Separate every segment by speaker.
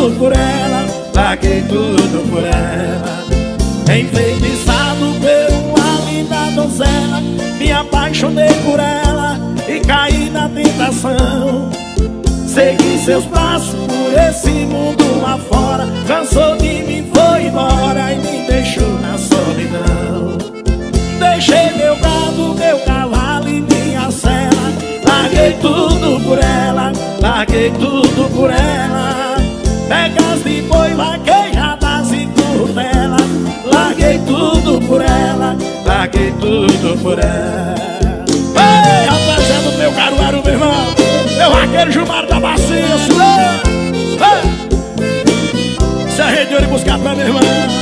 Speaker 1: tudo por ela, larguei tudo por ela. Enfeitiçado por uma linda donzela, me apaixonei por ela e caí na tentação. Segui seus passos por esse mundo lá fora, cansou de mim, foi embora e me deixou na solidão. Deixei meu gado, meu cavalo e minha cela, larguei tudo por ela, larguei tudo por ela. Pegas de boi, vaquejadas e curvela, larguei tudo por ela, larguei tudo por ela. Ei, rapaziada do meu Caruaru, meu irmão, meu vaqueiro Gilmar da Bacia, se a rede de ouro buscar pra meu irmão.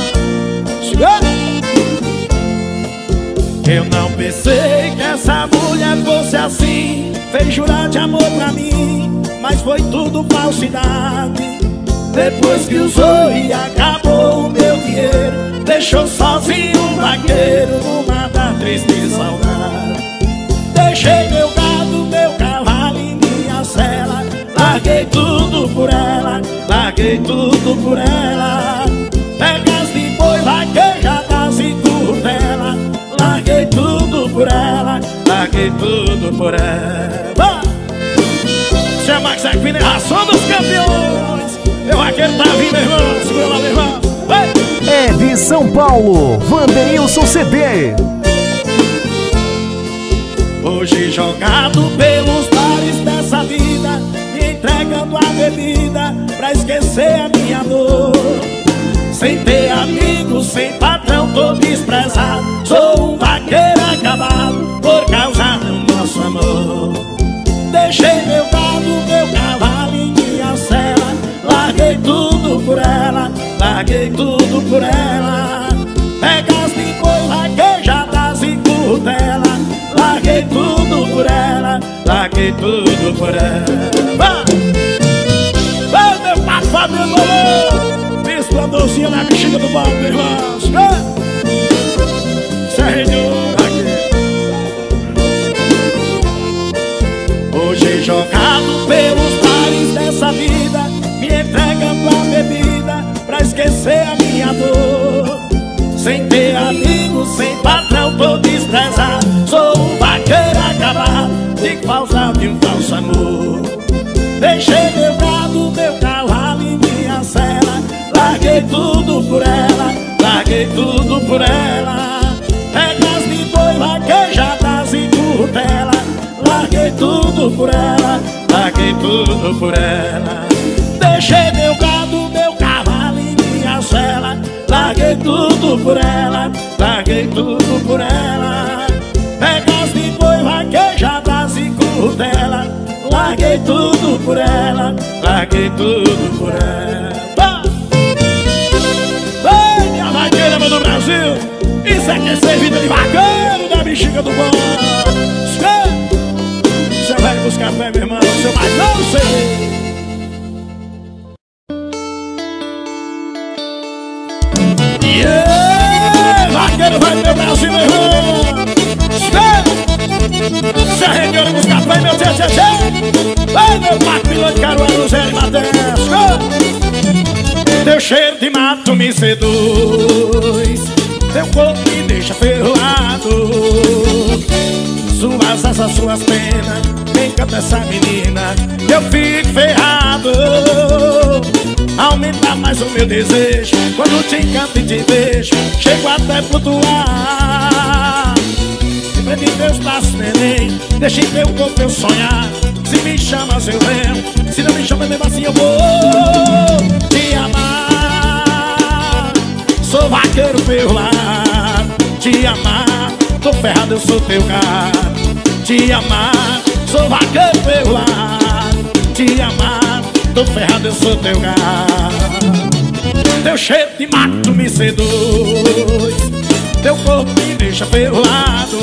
Speaker 1: Eu não pensei que essa mulher fosse assim, fez jurar de amor pra mim, mas foi tudo falsidade. Depois que usou e acabou o meu dinheiro, deixou sozinho um vaqueiro numa da triste saudade. Deixei meu gado, meu cavalo e minha cela, larguei tudo por ela, larguei tudo por ela. Pegas de boi, vaquejadas e curvela, larguei tudo por ela, larguei tudo por ela. Chama Max Equine, ração dos campeões. Meu vaqueiro tá vindo, meu irmão, segura lá, meu irmão.
Speaker 2: É de São Paulo, Wanderilson CD.
Speaker 1: Hoje jogado pelos bares dessa vida, me entregando a bebida pra esquecer a minha dor. Sem ter amigos, sem patrão, tô desprezado, sou um vaqueiro acabado por causa do nosso amor. Deixei meu gado, meu cavalo e minha cela, larguei tudo por ela, larguei tudo por ela. Pegas de boi, vaquejadas e curvela, larguei tudo por ela, larguei tudo por ela. Vai, meu pato Fabiano, bispo a docinha na bexiga do balde, meu irmão. Senhor, aqui. Hoje jogado pelos bares dessa vida, me entregando a bebida pra esquecer a minha dor. Sem ter amigos, sem patrão, tô desprezado, sou um vaqueiro acabado de causa de um falso amor. Deixei meu gado, meu cavalo e minha cela, larguei tudo por ela, larguei tudo por ela. Pegas de boi, vaquejadas e curvela, larguei tudo por ela, larguei tudo por ela. Deixei meu gado, meu cavalo e minha cela, larguei tudo por ela, larguei tudo por ela. Pegas de boi, vaquejadas e curvela, larguei tudo por ela, larguei tudo por ela. Ei, minha vaqueira, meu do Brasil, isso aqui é ser vida de vaqueiro da bexiga do bom. Você vai buscar fé, meu irmão, seu mais não sei. Vaqueiro vai meu Brasil, meu irmão. Se arregueira buscar fé, meu tchê, tchê, tchê. Vai meu pato, piloto de Caruaru, Zé de Mateus. Teu cheiro de mato me seduz, teu corpo me deixa ferroado. Suas asas, suas penas, me encanta essa menina, eu fico ferrado. Aumenta mais o meu desejo, quando te encanto e te vejo, chego até flutuar. Se prende em teus braços, neném, deixa em teu corpo eu sonhar. Se me chamas eu venho, se não me chama mesmo assim eu vou te amar. Sou vaqueiro pelo lar, te amar, tô ferrado, eu sou teu gato. Te amar, sou vaqueiro pelo lar, te amar, tô ferrado, eu sou teu gato. Teu cheiro de mato me seduz, teu corpo me deixa ferroado.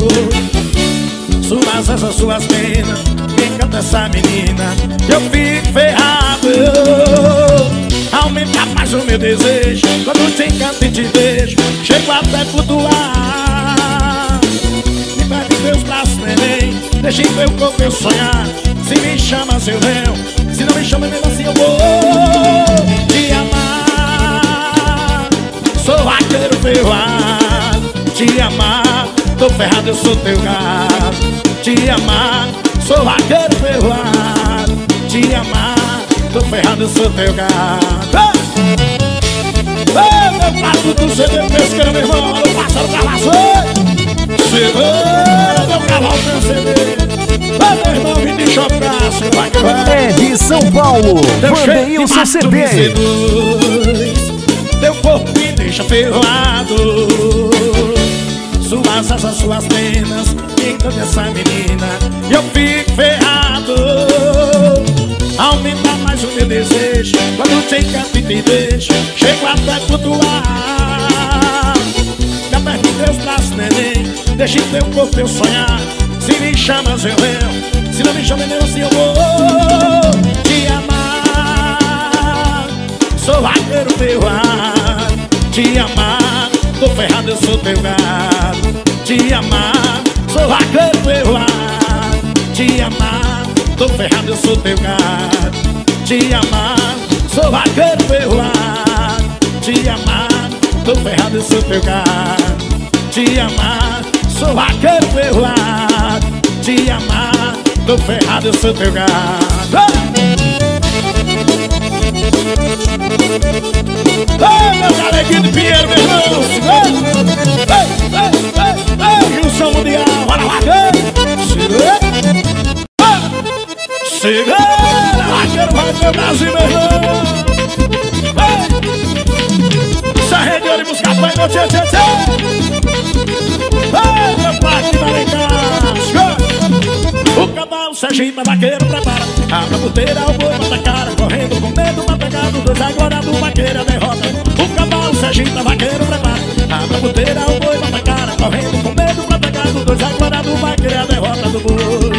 Speaker 1: Suas asas, suas penas, me encanta essa menina, eu fico ferrado. Aumenta mais o meu desejo, quando te encanto e te vejo, chego até flutuar. Me pede meus braços, neném, deixa em meu corpo eu sonhar. Se me chamas eu venho, Se não me chama mesmo assim eu vou te amar. Sou vaqueiro ferroado, te amar. Tô ferrado, eu sou teu gato. Te amar, sou vaqueiro ferroado. Te amar, tô ferrado, eu sou teu gato. Ei, meu passo do CD pesqueiro, meu irmão. Olha o pássaro pra segura, meu cavalo meu CD. Vai, meu irmão, me deixa o braço. Vai que vai.
Speaker 2: É de São Paulo, Vanderilson CD.
Speaker 1: Teu corpo me deixa ferroado. Suas asas, suas penas me encantam essa menina e eu fico ferrado. Aumenta mais o meu desejo quando te encanto e te deixo. Chego até flutuar. Me aperto em teus braços, neném. Deixa em teu corpo eu sonhar. Se me chamas eu venho, se não me chamas eu assim eu vou te amar. Sou vaqueiro ferroado, te amar. Tô ferrado, eu sou teu gato. Te amar, sou vaqueiro ferroado. Te amar, tô ferrado, eu sou teu gato. Te amar, sou vaqueiro ferroado. Te amar, tô ferrado, eu sou teu gato. Te amar, sou vaqueiro ferroado. Te amar, tô ferrado, eu sou teu gato. Ei, meu galeguinho de Pinheiro, meu irmão. Ei, Gilson Mundial, bora lá, segura. Segura, vaqueiro, vai pro Brasil, meu irmão. Sarrei de olho e buscar pai, meu tchê, tchê, tchê. Ei, meu pai, que vai cá. O cavalo se agita, vaqueiro prepara. Abre a puteira, o boi mata a cara. Correndo com medo, pra pegar do dois. Agora do vaqueiro a derrota. O cavalo se agita, vaqueiro prepara. Abre a puteira, o boi mata a cara. Correndo com medo, pra pegar do dois. Agora do vaqueiro a derrota do boi.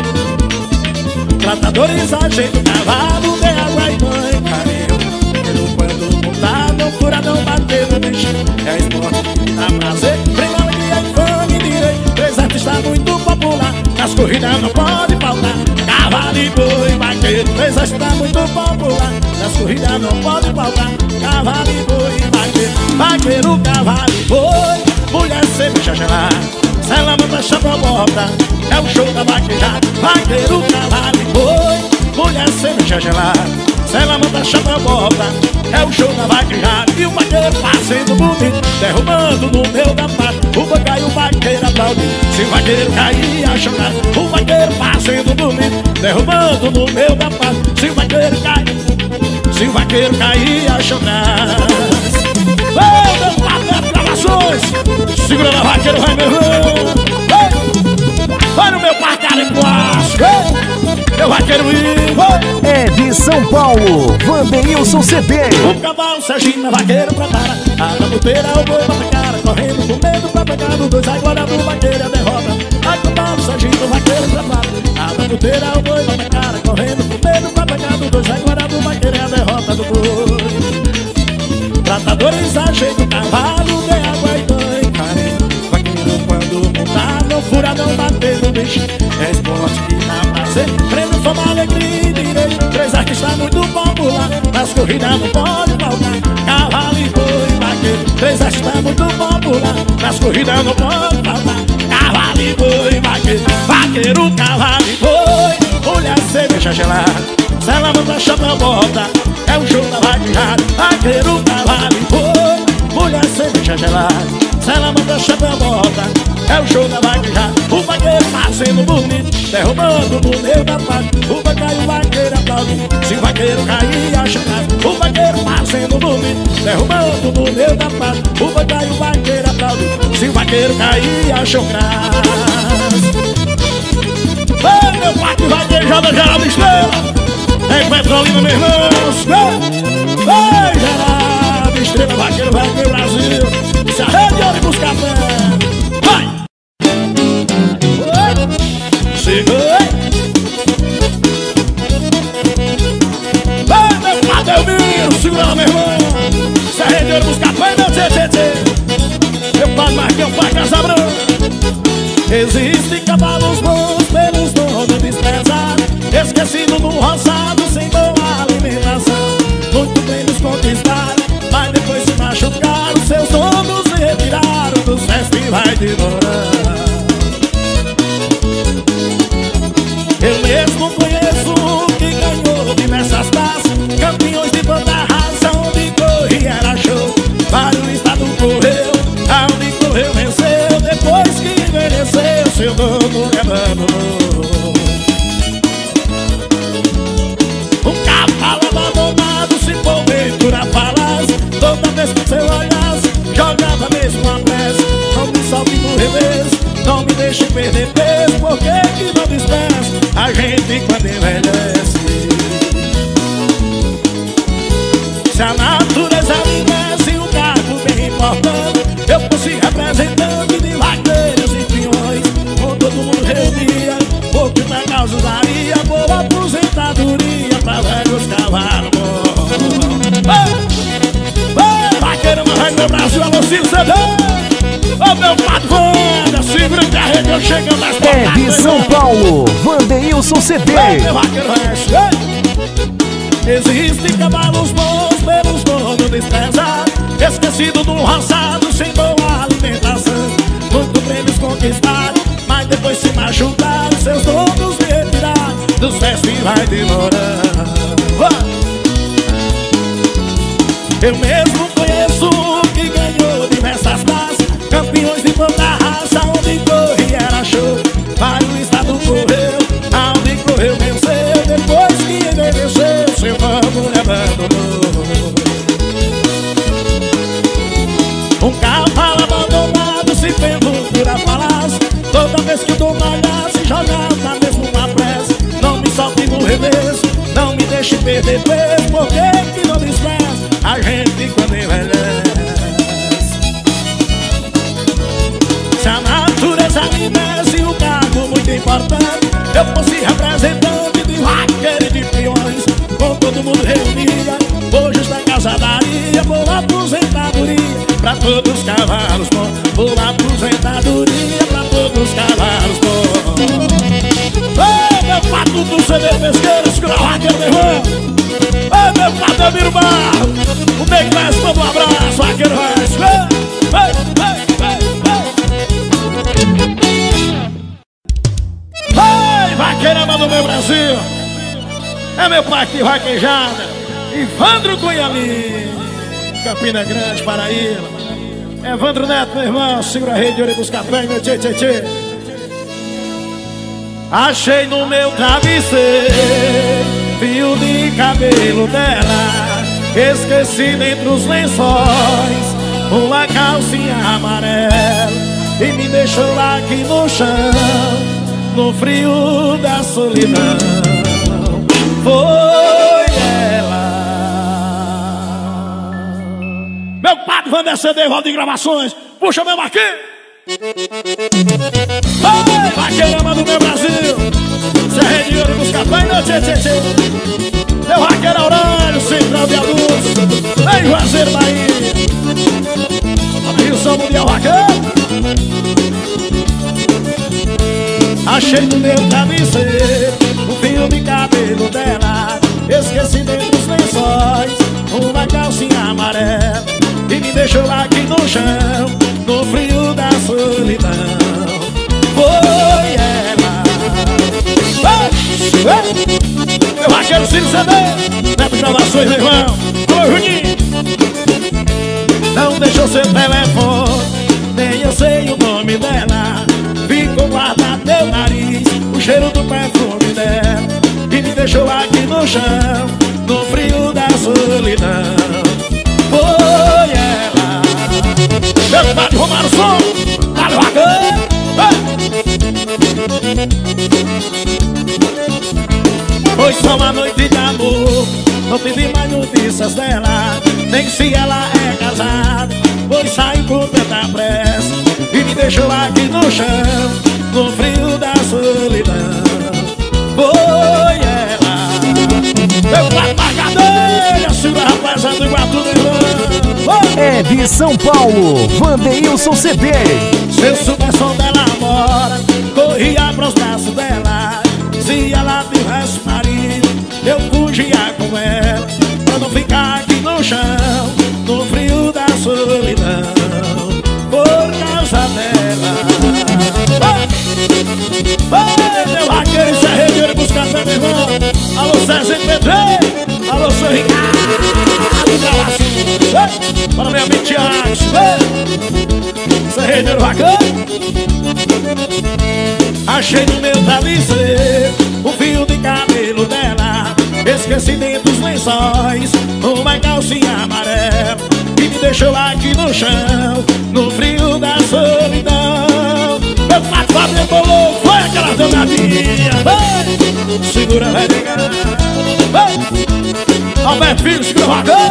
Speaker 1: Tratadores ajeitam o cavalo, de água e banho, carinho. Quando montar, não fura, não bater no bicho. É esporte, dá prazer. Prima, alegria, infame, direito. Três artistas muito popular. Nas corridas não pode faltar. Cavalo e boi, vaqueiro. Três artistas muito popular. Nas corridas não pode faltar. Cavalo e boi, vaqueiro. Vaqueiro, cavalo e boi. Mulher, cerveja gelada. Se ela manda chapa bota, é o show da vaquejada. Vaqueiro, cavalo e boi. Mulher, cerveja gelada. Se ela manda chapa bota, é o show da vaquejada. E o vaqueiro passando bonito, derrubando no meio da pata. O boi cai, o vaqueiro aplaudindo. Se o vaqueiro cair, a chorar. O vaqueiro passando bonito, derrubando no meio da pata. Se o vaqueiro cair, se o vaqueiro cair, a chorar. Ei, meu patrão, gravações. Segura na vaqueiro, vai, meu irmão. Vai no meu parcado em plástico. Meu vaqueiro Ivo.
Speaker 2: É de São Paulo, Vanderilson CD.
Speaker 1: O cavalo se agita, vaqueiro prepara. A puteira, o boi bate cara. Correndo com medo pra pegar no dois. Agora do vaqueiro a derrota. A cavalo se agita, vaqueiro prepara. A puteira, o boi bate cara. Correndo com medo pra pegar no dois. Agora do vaqueiro a derrota do boi. Tratadores ajeitam o cavalo, de água e banho, carinho. Vaqueiro quando montar, não fura, não bater no bicho. É esporte que dá prazer. Prêmio, fama, alegria e direito. Três artistas muito popular. Nas corridas não pode faltar. Cavalo e boi, vaqueiro. Três artistas muito popular. Nas corridas não pode faltar. Cavalo e boi, vaqueiro. Vaqueiro, cavalo e boi. Mulher, cerveja gelada. Se ela manda chapa bota, é o show da vaquejada. Vaqueiro, cavalo e boi. Mulher, cerveja gelada. Se ela manda chapa bota, é o show da vaquejada. O vaqueiro fazendo bonito, derrubando no meio da pata. O boi cai, o vaqueiro aplaude. Se o vaqueiro cair, a chorar. O vaqueiro fazendo bonito, derrubando no meio da pata. O boi cai, o vaqueiro aplaude. Se o vaqueiro cair, a chorar. Ei, meu pátio vaquejada, Geraldo Estrela. É Petrolina, meu irmão. Ei, Geraldo Estrela, vaqueiro, vai pro Brasil. Se arrede de ônibus café. Vai! Segura! Ei, meu Padelminho, segura lá, meu irmão. Se arrede de ônibus café, meu tchê, tchê, tchê. Meu pai Marquinhos, pai Casa Branca. Existem cavalos bons pelos donos desprezados, esquecido no roçado sem boa demorar. Eu mesmo conheço que ganhou diversas taças, campeões de toda a raça, onde corria era show. Para o estado correu, aonde correu venceu. Depois que envelheceu, seu dono abandonou. Um cavalo abandonado, se porventura falasse, toda vez que você olhasse, jogava mesmo a peça. Não me solte no revés, não me deixe perder peso. Por que que não despeça a gente quando envelhece? Se a natureza me desse um cargo bem importante, eu fosse representante de vaqueiros e peões, com todo mundo reunia, porque na causa daria boa aposentadoria pra velhos cavalos. Vaqueiro, mas vai meu Brasil, alô Ciro CD. Ô meu patrão, segura que a rede eu chego mais pra
Speaker 2: É de São Paulo, Vanderilson CD.
Speaker 1: meu vaqueiro resto. Existem cavalos bons pelos donos desprezados, esquecido do roçado, sem boa alimentação. Muitos prêmios conquistados, mas depois se machucaram, seus donos me retiraram dos festivais de Morão. Eu mesmo conheço que ganhou diversas taças, campeões de toda a raça, onde corria era show. Para o estado correu, aonde correu venceu. Depois que envelheceu, seu nome abandonou. Um cavalo abandonado, se porventura falasse, toda vez que o dono olhasse, jogava mesmo uma pressa. Não me solte no revés, não me deixe perder peso. Por que que não despreza a gente quando envelhece? Se a natureza me desse um cargo muito importante, eu fosse representante de vaqueiro e de peões, com todo mundo reunia, hoje está casadaria, boa aposentadoria pra todos os cavalos bons, boa aposentadoria pra todos os cavalos bons. Ô meu pato do CD Pesqueiro, segura a vaqueiro, meu irmão. Ô meu pato Amiro Barro, o Nego Veste, todo um abraço, vaqueiro Veste. Vaqueirama do meu Brasil, é meu pai que vaquejada, Ivandro Cunhalim, Campina Grande, Paraíba. Evandro Neto, meu irmão, segura a rede de ouro dos cafés, meu tchê, tchê, tchê. Achei no meu travesseiro fio de cabelo dela, esqueci dentro dos lençóis uma calcinha amarela, e me deixou lá aqui no chão, no frio da solidão. Foi ela. Meu padre Vander CD, Roda de Gravações, puxa meu Marquinhos. Vai, vaqueirama do meu Brasil, se arredia de buscar pai, não, tchê, tchê, tchê. Meu vaqueiro Aurélio, Central de Adultos, vem Juazeiro, Bahia. Rio São Mundial Vaqueiro. Achei no meu travesseiro um fio de cabelo dela, esqueci dentro dos lençóis uma calcinha amarela, e me deixou aqui no chão, no frio da solidão. Foi ela. Meu vaqueiro Ciro CD, Neto Gravações, meu irmão. Alô, Juninho. Não deixou seu telefone, nem eu sei o nome dela. Ficou guardado meu nariz, o cheiro do perfume dela, e me deixou aqui no chão, no frio da solidão. Foi ela. Meu pai Romário Som, vale vaqueiro. Foi só uma noite de amor, não tive mais notícias dela, nem se ela é casada, pois saiu com tanta pressa, e me deixou aqui no chão, no frio da solidão. Foi ela. Meu pai na cadeia, segura a rapaziada do Iguatu, meu irmão.
Speaker 2: É de São Paulo, Vanderilson CD.
Speaker 1: Se eu soubesse onde ela mora, corria pros braços dela. Se ela tivesse marido, eu fugia com ela, pra não ficar aqui no chão, no frio da solidão. Por causa dela. Achei no meu travesseiro um fio de cabelo dela. Esqueci dentro dos lençóis uma calcinha amarela e me deixou aqui no chão, no frio da solidão. Meu pato Fábio bolou, foi aquela danadinha. Segura, vai pegar. Alberto Filho, segura o vagão.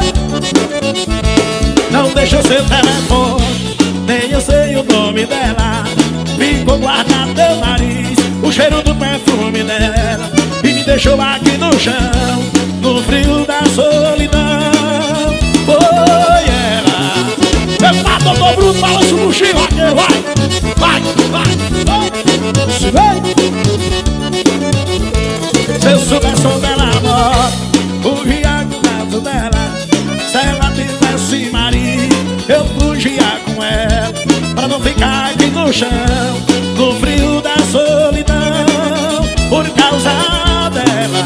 Speaker 1: Não deixa o seu telefone, nem eu sei o nome dela. Ficou guardado no teu nariz o cheiro do perfume dela e me deixou aqui no chão, no frio da solidão. Foi ela. Meu pato, doutor Bruno, balança o buchinho, vaqueiro, vai. Vai, vai, vai. Se vem. Se eu soubesse onde ela mora, corria com o caso dela. Se ela tivesse marido, eu fugia com ela, pra não ficar aqui no chão, no frio da solidão, por causa dela.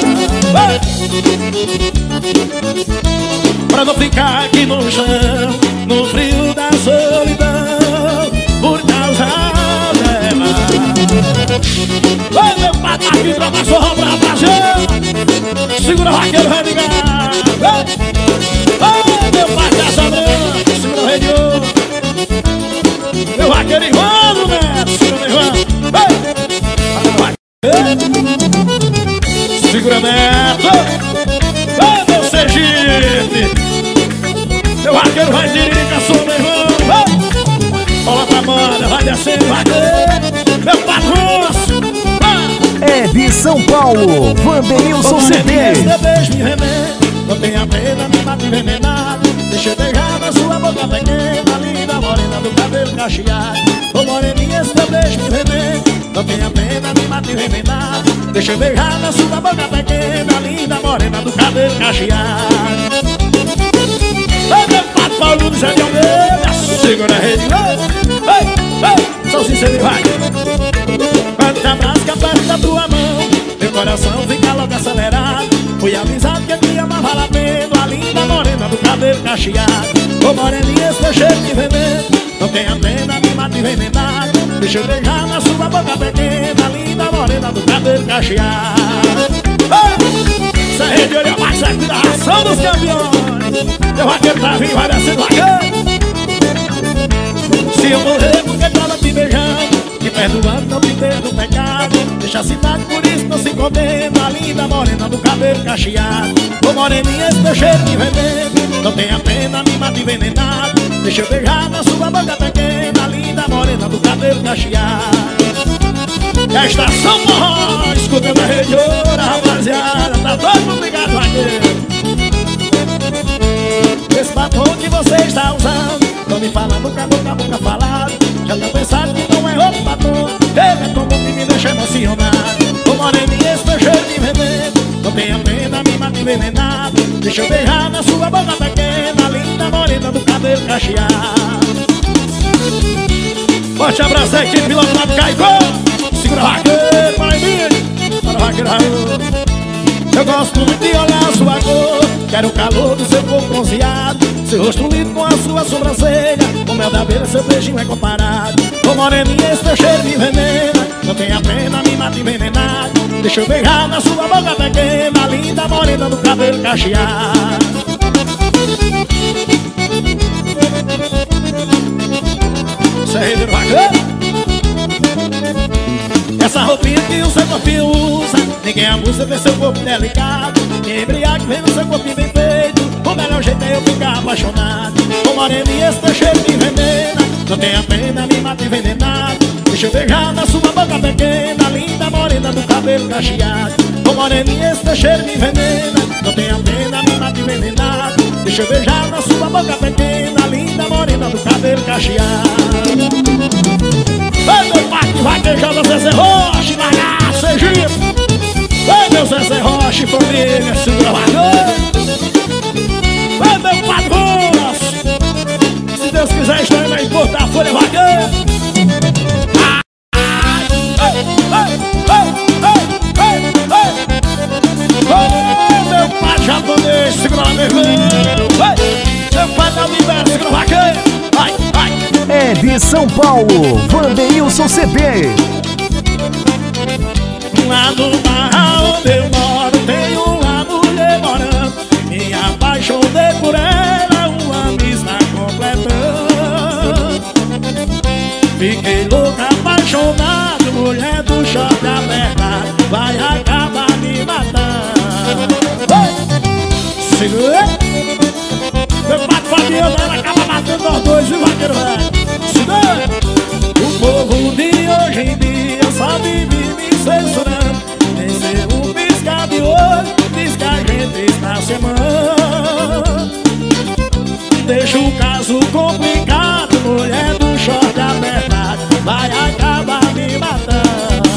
Speaker 1: Pra não ficar aqui no chão, no frio da solidão, por causa dela. Vai, meu pato aqui pra passar pra rapaziada. Segura o vaqueiro, vai ligar. Vai, meu pato da sobrando. Segura o rei de ouro. Meu vaqueiro Ivandro, né? Segura o Ivandro. Vai, segura Neto. Vai, meu Sergipe. Meu vaqueiro vai dirica, sou meu irmão. Bola pra banda, vai descendo, vaqueiro. Meu patrão.
Speaker 2: É de São Paulo, Vanderilson CD.
Speaker 1: Beijo me remete, não tenha pena, me mata envenenado. Deixa eu beijar na sua boca pequena, linda morena do cabelo cacheado. Ô moreninha, esse teu beijo me remete, não tenha pena, me mata envenenado. Deixa eu beijar na sua boca pequena, linda morena do cabelo cacheado. Ei, meu pato Paulo do Zé de Almeida, segura a rede. Ei, ei, sou sincero e vai. Quando te abraço que aperto da tua mão, meu coração fica logo acelerado. Fui avisado que te amava lá vendo a linda morena do cabelo cacheado. Ô moreninha, esse teu cheiro de veneno, não tenha pena, me mata envenenado. Deixa eu beijar na sua boca pequena, linda morena do cabelo cacheado. Essa rede olha mais aqui da ração dos campeões. Meu vaqueiro tá vindo, vai descendo vaqueiro. Se eu morrer porque tava te beijando, te perdoando, não te perdo o pecado. Deixa a cidade, por isso não se condena, a linda morena do cabelo cacheado. Ô moreninha, esse teu cheiro de veneno, não tenha pena, me mata envenenado. Deixa eu beijar na sua boca pequena, a linda morena do cabelo cacheado. E a estação morró, escutando a rede ouro, rapaziada, tá todo mundo ligado aqui. Esse batom que você está usando, tô me falando com a boca falada. Já tá pensado que não é outro batom, ele é tão bom que me deixa emocionado. Ô moreninha, esse teu cheiro de veneno, não tenha pena, me mata envenenado. Deixa eu beijar na sua boca pequena, linda morena do cabelo cacheado. Forte abraço à equipe piloto lá do Caicó. Segura o vaqueiro, vai vir. Para o vaqueiro, eu gosto muito de olhar a sua cor, quero o calor do seu corpo bronzeado, seu rosto lindo com a sua sobrancelha, o mel da beira, seu beijinho é comparado. Ô moreninha, esse teu cheiro me envenena, não tenha pena, me mata envenenado. Deixa eu beijar na sua boca pequena, linda morena do cabelo cacheado. Você é rei do vaqueiro. Essa roupinha que o seu corpinho usa, ninguém abusa, vê seu corpo delicado. Quem embriaga vê no seu corpinho bem feito, o melhor jeito é eu ficar apaixonado. Ô moreninha, esse teu cheiro me envenena, não tenha pena, me mata envenenado. Deixa eu beijar na sua boca pequena, linda morena do cabelo cacheado. Ô moreninha, esse teu cheiro me envenena, não tenha pena, me mata envenenado. Deixa eu beijar na sua boca pequena, linda morena do cabelo cacheado. Ei, meu pai que vai beijando Zezé Rocha, Lagar, Sergipe. Ei, meu Zezé Rocha e família, segura a ei, meu patrão, se Deus quiser, estou indo importar a folha vaqueira. Ei, meu pai japonês, segura lá, meu irmão. Meu pai da libera, segura a vaqueira. Vai, vai.
Speaker 2: É de São Paulo, Vanderilson CD.
Speaker 1: Lá no bairro onde eu moro tem uma mulher morando. Me apaixonei por ela, um ano está completando. Fiquei louco, apaixonado, mulher do shopping apertado, vai acabar me matando. Segura! Meu pai Fabiano, ela acaba matando nós dois, viu, vaqueiro velho? Segura! O povo de hoje em dia só vive me censurando. Nem ser um piscar de olho, diz que a gente está se amando. Deixa o caso complicado, mulher do short apertado, vai acabar me matando.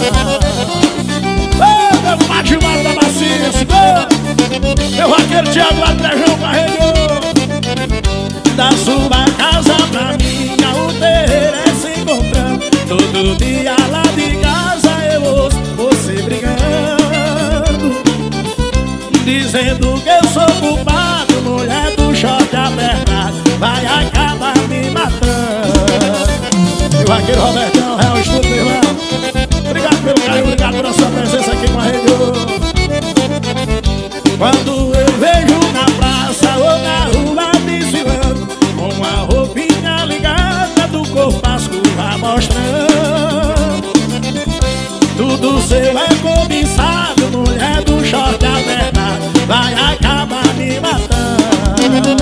Speaker 1: Ô, meu pai Gilmar da Bacia, segura! Meu vaqueiro Thiago Atrejão carregou. Da sua casa pra minha, o terreiro é se encontrando. Todo dia lá de casa eu ouço você brigando, dizendo que eu sou culpado, mulher do short apertado, vai acabar me matando. E o vaqueiro Robertão, é o estudo, meu irmão. Obrigado pelo carinho, obrigado pela sua presença aqui com a Rede. Quando eu vejo na praça ou na rua desfilando, com a roupinha ligada do corpo as curvas mostrando, tudo seu é cobiçado, mulher do short apertado, vai acabar me matando.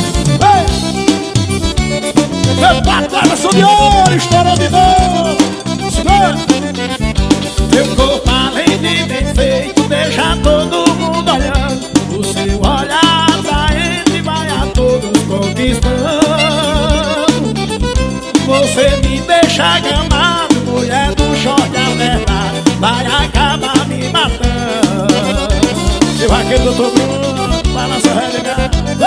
Speaker 1: Meu pato, sou de ouro, estourou de novo. Segura! Meu corpo além de bem feito, deixa todo mundo olhando. O seu olhar atraente vai a todos conquistando. Você me deixa gamado, mulher do short apertado, vai acabar me matando. E vaqueiro do todo mundo, balança o religado.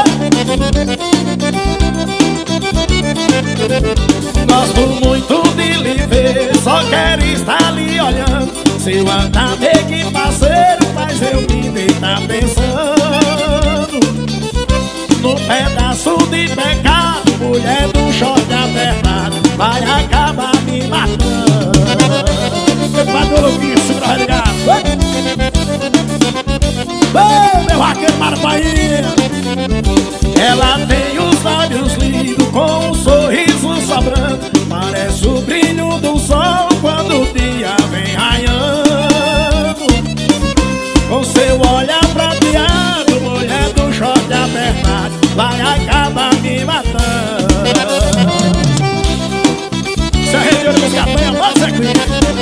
Speaker 1: Gosto muito de lhe ver, só quero estar ali olhando. Seu andar meio que parceiro faz eu me deitar pensando no pedaço de pecado, mulher do short apertado, vai acabar me matando. Padoloquinho, segura religado. Meu vaqueiro para Bahia. Ela tem os lábios lindos com um sorriso sobrando, parece o brilho do sol quando o dia vem raiando. Com seu olhar prateado, mulher do short apertado, vai acabar me matando. Se a região dos capanha, pode ser comigo.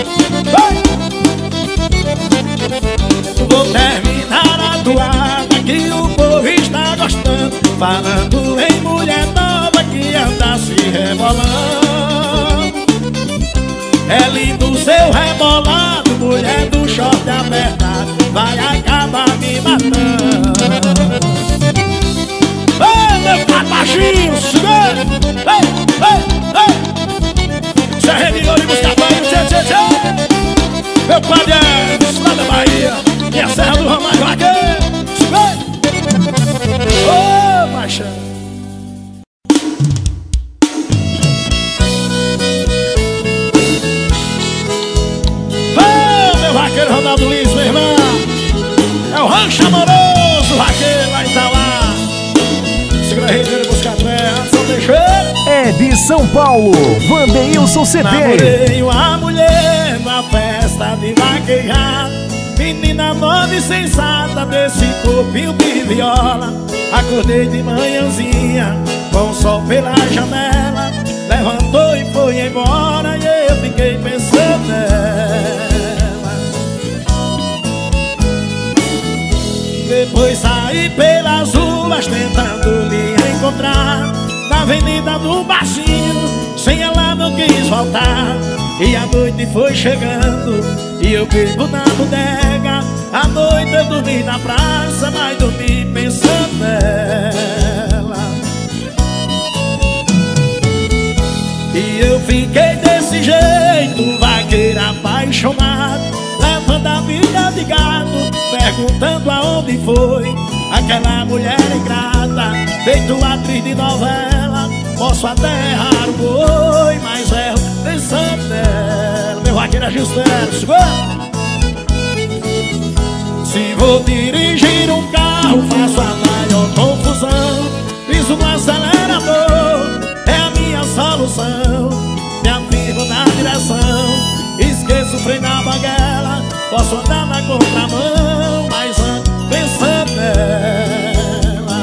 Speaker 1: Vou terminar a toada que o povo está gostando, falando em mulher nova que anda se rebolando. É lindo seu rebolado, mulher do short apertado, vai acabar me matando. Ei, meu pai baixinho, segura! Ei, ei, ei! Se arrepiou e busca banho, tchê, tchê, tchê! Meu pai é lá da Bahia, e a Serra do Ramalho Vaqueiro, segura! Ô, paixão! Ronaldo Luiz, meu irmão, é o rancho amoroso, vaqueiro vai estar lá. Segura a rede, busca a terra, São Teixeira.
Speaker 2: É de São Paulo, Vanderilson CD.
Speaker 1: Namorei uma mulher na festa de vaquejada, menina nova e sensata desse corpinho de viola. Acordei de manhãzinha com o sol pela janela, levantou e foi embora e eu fiquei pensando nela. Depois saí pelas ruas tentando lhe encontrar, na avenida do barzinho, sem ela não quis voltar. E a noite foi chegando e eu bebo na bodega. À noite eu dormi na praça, mas dormi pensando nela. E eu fiquei desse jeito, vaqueiro apaixonado, levando a vida de gado, perguntando aonde foi aquela mulher ingrata, feito atriz de novela. Posso até errar o boi, mas é pensando nela. Meu vaqueiro é Gilson, segura! Se vou dirigir um carro, faço a maior confusão. Piso no acelerador, é a minha solução. Me afirmo na direção, esqueço o freio na banguela. Posso andar na contramão, mas ando pensando nela.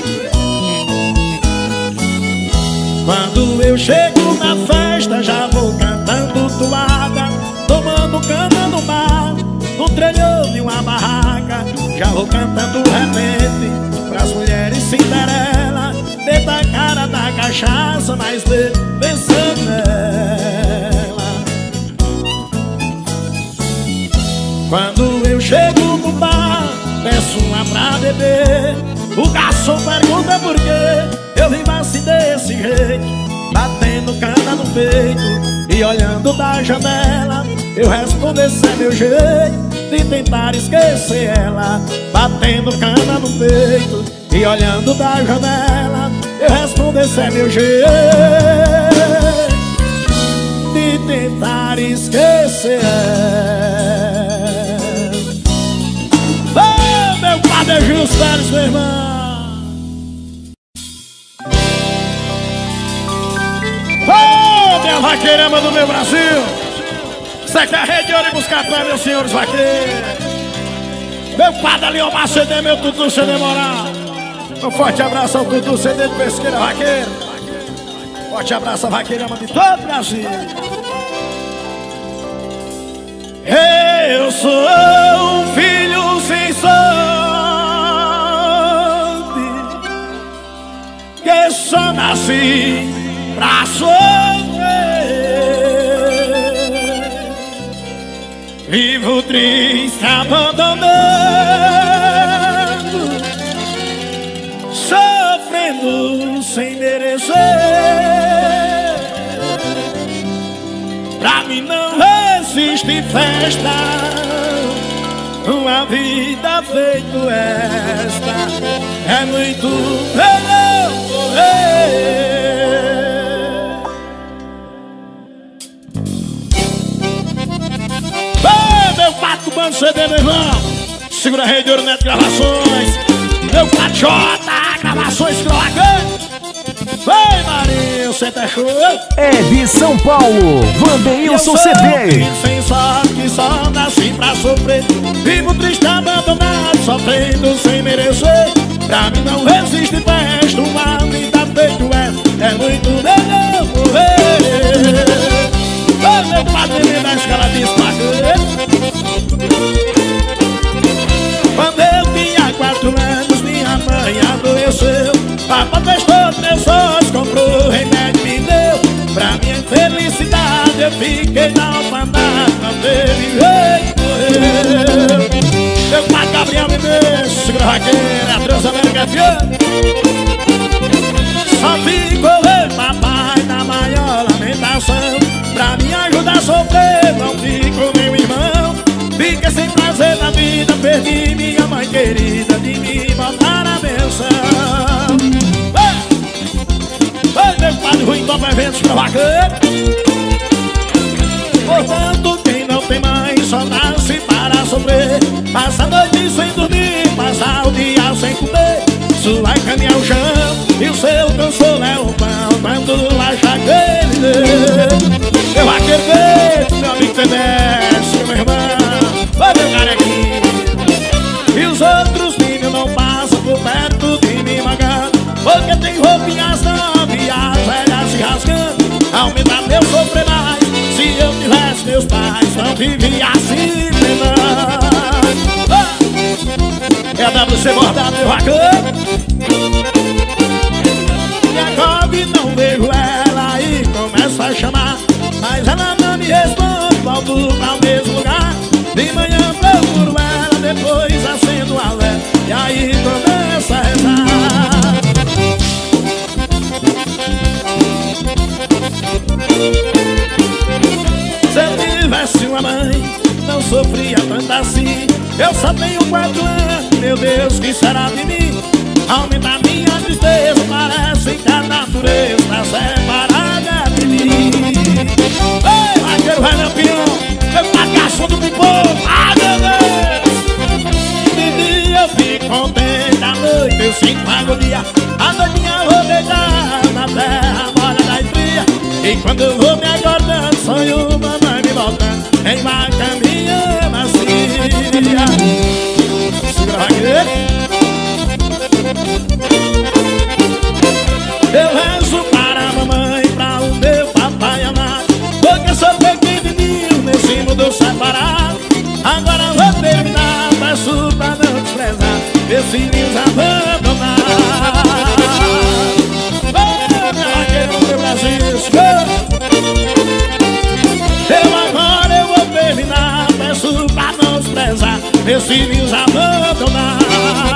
Speaker 1: Quando eu chego na festa, já vou cantando toada, tomando cana no bar, no trelhão de uma barraca. Já vou cantando repente pras mulheres Cinderela, dentro da cara da cachaça, mas pensando nela. Quando eu chego no bar, peço uma pra beber. O garçom pergunta por quê eu vim assim desse jeito, batendo cana no peito e olhando da janela. Eu respondo, esse é meu jeito de tentar esquecer ela. Batendo cana no peito e olhando da janela. Eu respondo, esse é meu jeito de tentar esquecer ela. Oh, meu padre Justo Pérez, meu irmão. Oh, minha vaqueirama do meu Brasil. Você quer rede de ouro e buscar pé, meus senhores vaqueiros. Meu padre Aliomar CD, meu Tutu CD Moral. Um forte abraço ao Tutu CD de Pesqueira Vaqueiro. Forte abraço à vaqueirama de todo o Brasil. Eu sou um filho sem sorte, que só nasci pra sofrer. Vivo triste, abandonado, sofrendo sem merecer. Pra mim não existe festa, uma vida feito esta. É muito melhor morrer. Meu pato Bando CD, meu irmão. Segura a rede de Ouro Neto Gravações. Meu pato J Gravações Croagante. Vem, Marinho, você tá show.
Speaker 2: É de São Paulo, Vanderilson CD.
Speaker 1: Sem sorte, só nasci pra sofrer. Vivo triste, abandonado, sofrendo sem merecer. Pra mim não existe festa, uma vida feito é muito melhor morrer. Ô, meu padre da escala de espaca. Quando eu tinha 4 anos, minha mãe adoeceu. Papai testou meus olhos, comprou remédio e me deu. Pra minha infelicidade eu fiquei na orfandade, não teve jeito, morreu. Meu pai Gabriel Mendes, segura a vaqueira, a Transamérica FM. Só ficou eu, papai, na maior lamentação. Pra me ajudar a sofrer, não ficou meu irmão. Fiquei sem prazer na vida, perdi minha mãe querida, de me botar na benção. Oi, meu padre Rui, topa eventos pra vaqueiro. Portanto, quem não tem mãe só nasce para sofrer. Passa a noite sem dormir, passa o dia sem comer. Sua cama é o chão e o seu consolo é o pão. Quando acha aquele Deus, meu vaqueiro verde, meu amigo Teneste, meu irmão. Ô, meu carequinho. E os outros filhos não passam por perto de mim magando, porque tem roupinhas novas e as velhas se rasgando. Aumenta meu sofrer mais, se eu tivesse meus pais, não vivia assim, não. É a WC bordado, meu vaqueiro. E a Kobe não vejo ela e começa a chamar, mas ela não me responde, volto para o mesmo lugar. De manhã procuro ela, depois acendo a luz e aí começa a rezar. Se eu tivesse uma mãe, não sofria tanto assim. Eu só tenho 4 anos, meu Deus, que será de mim? Aumenta minha tristeza, parece que a natureza está separada de mim. Ei, vaqueiro vai lampião, meu pagaço do pipoco, ai meu Deus. agonia. A doidinha vou deitar na terra molhada e fria. E quando eu vou me acordando, sonho mamãe me voltando em uma caminha macia. Segura aqui. Eu rezo para a mamãe, para o meu papai amado, porque sou pequenininho nesse mundo separado. Agora vou terminar, peço pra não desprezar meus filhos abandonados. Oh, meu Brasil, agora eu vou terminar, peço pra não desprezar meus filhos abandonados.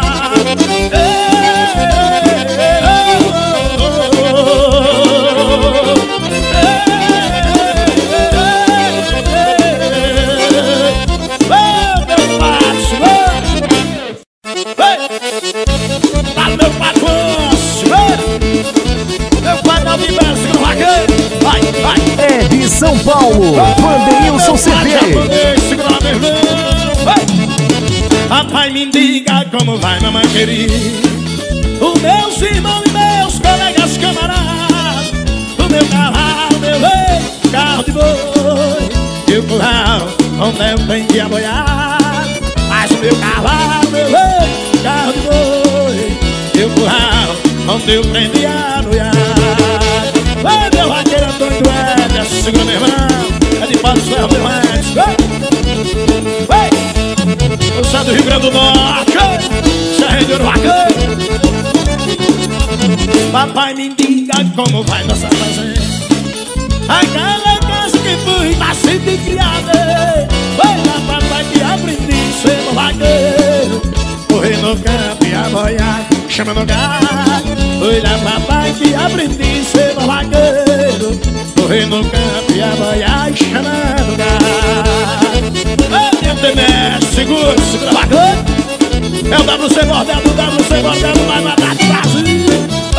Speaker 2: É de São Paulo, Wanderilson CD.
Speaker 1: Papai, me diga como vai, mamãe querida. Os meus irmãos e meus colegas camaradas, o meu cavalo, meu rei, carro de boi, e o curral onde eu tenho que aboiar. Mas o meu cavalo, meu rei, carro de boi, e o curral onde eu tenho que aboiar. Vai, meu vaqueiro Antônio Duélia, segura meu irmão, é de Paulo dos Ferros, meu vai! Eu sou do Rio Grande do Norte, Serra de Ouro Vaqueiro. Papai, me diga como vai nossa fazenda, aquela casa que fui nascido e criada. Foi lá, papai, que aprendi a ser um vaqueiro, correr no campo e aboiar, chama no gado. Foi lá, papai, que aprendi a ser um vaqueiro, correr no campo e aboiar, chama no gado. Meu temestre, segura a vaqueira. É o WC Bordel, do WC Bordel, do mais matado do Brasil.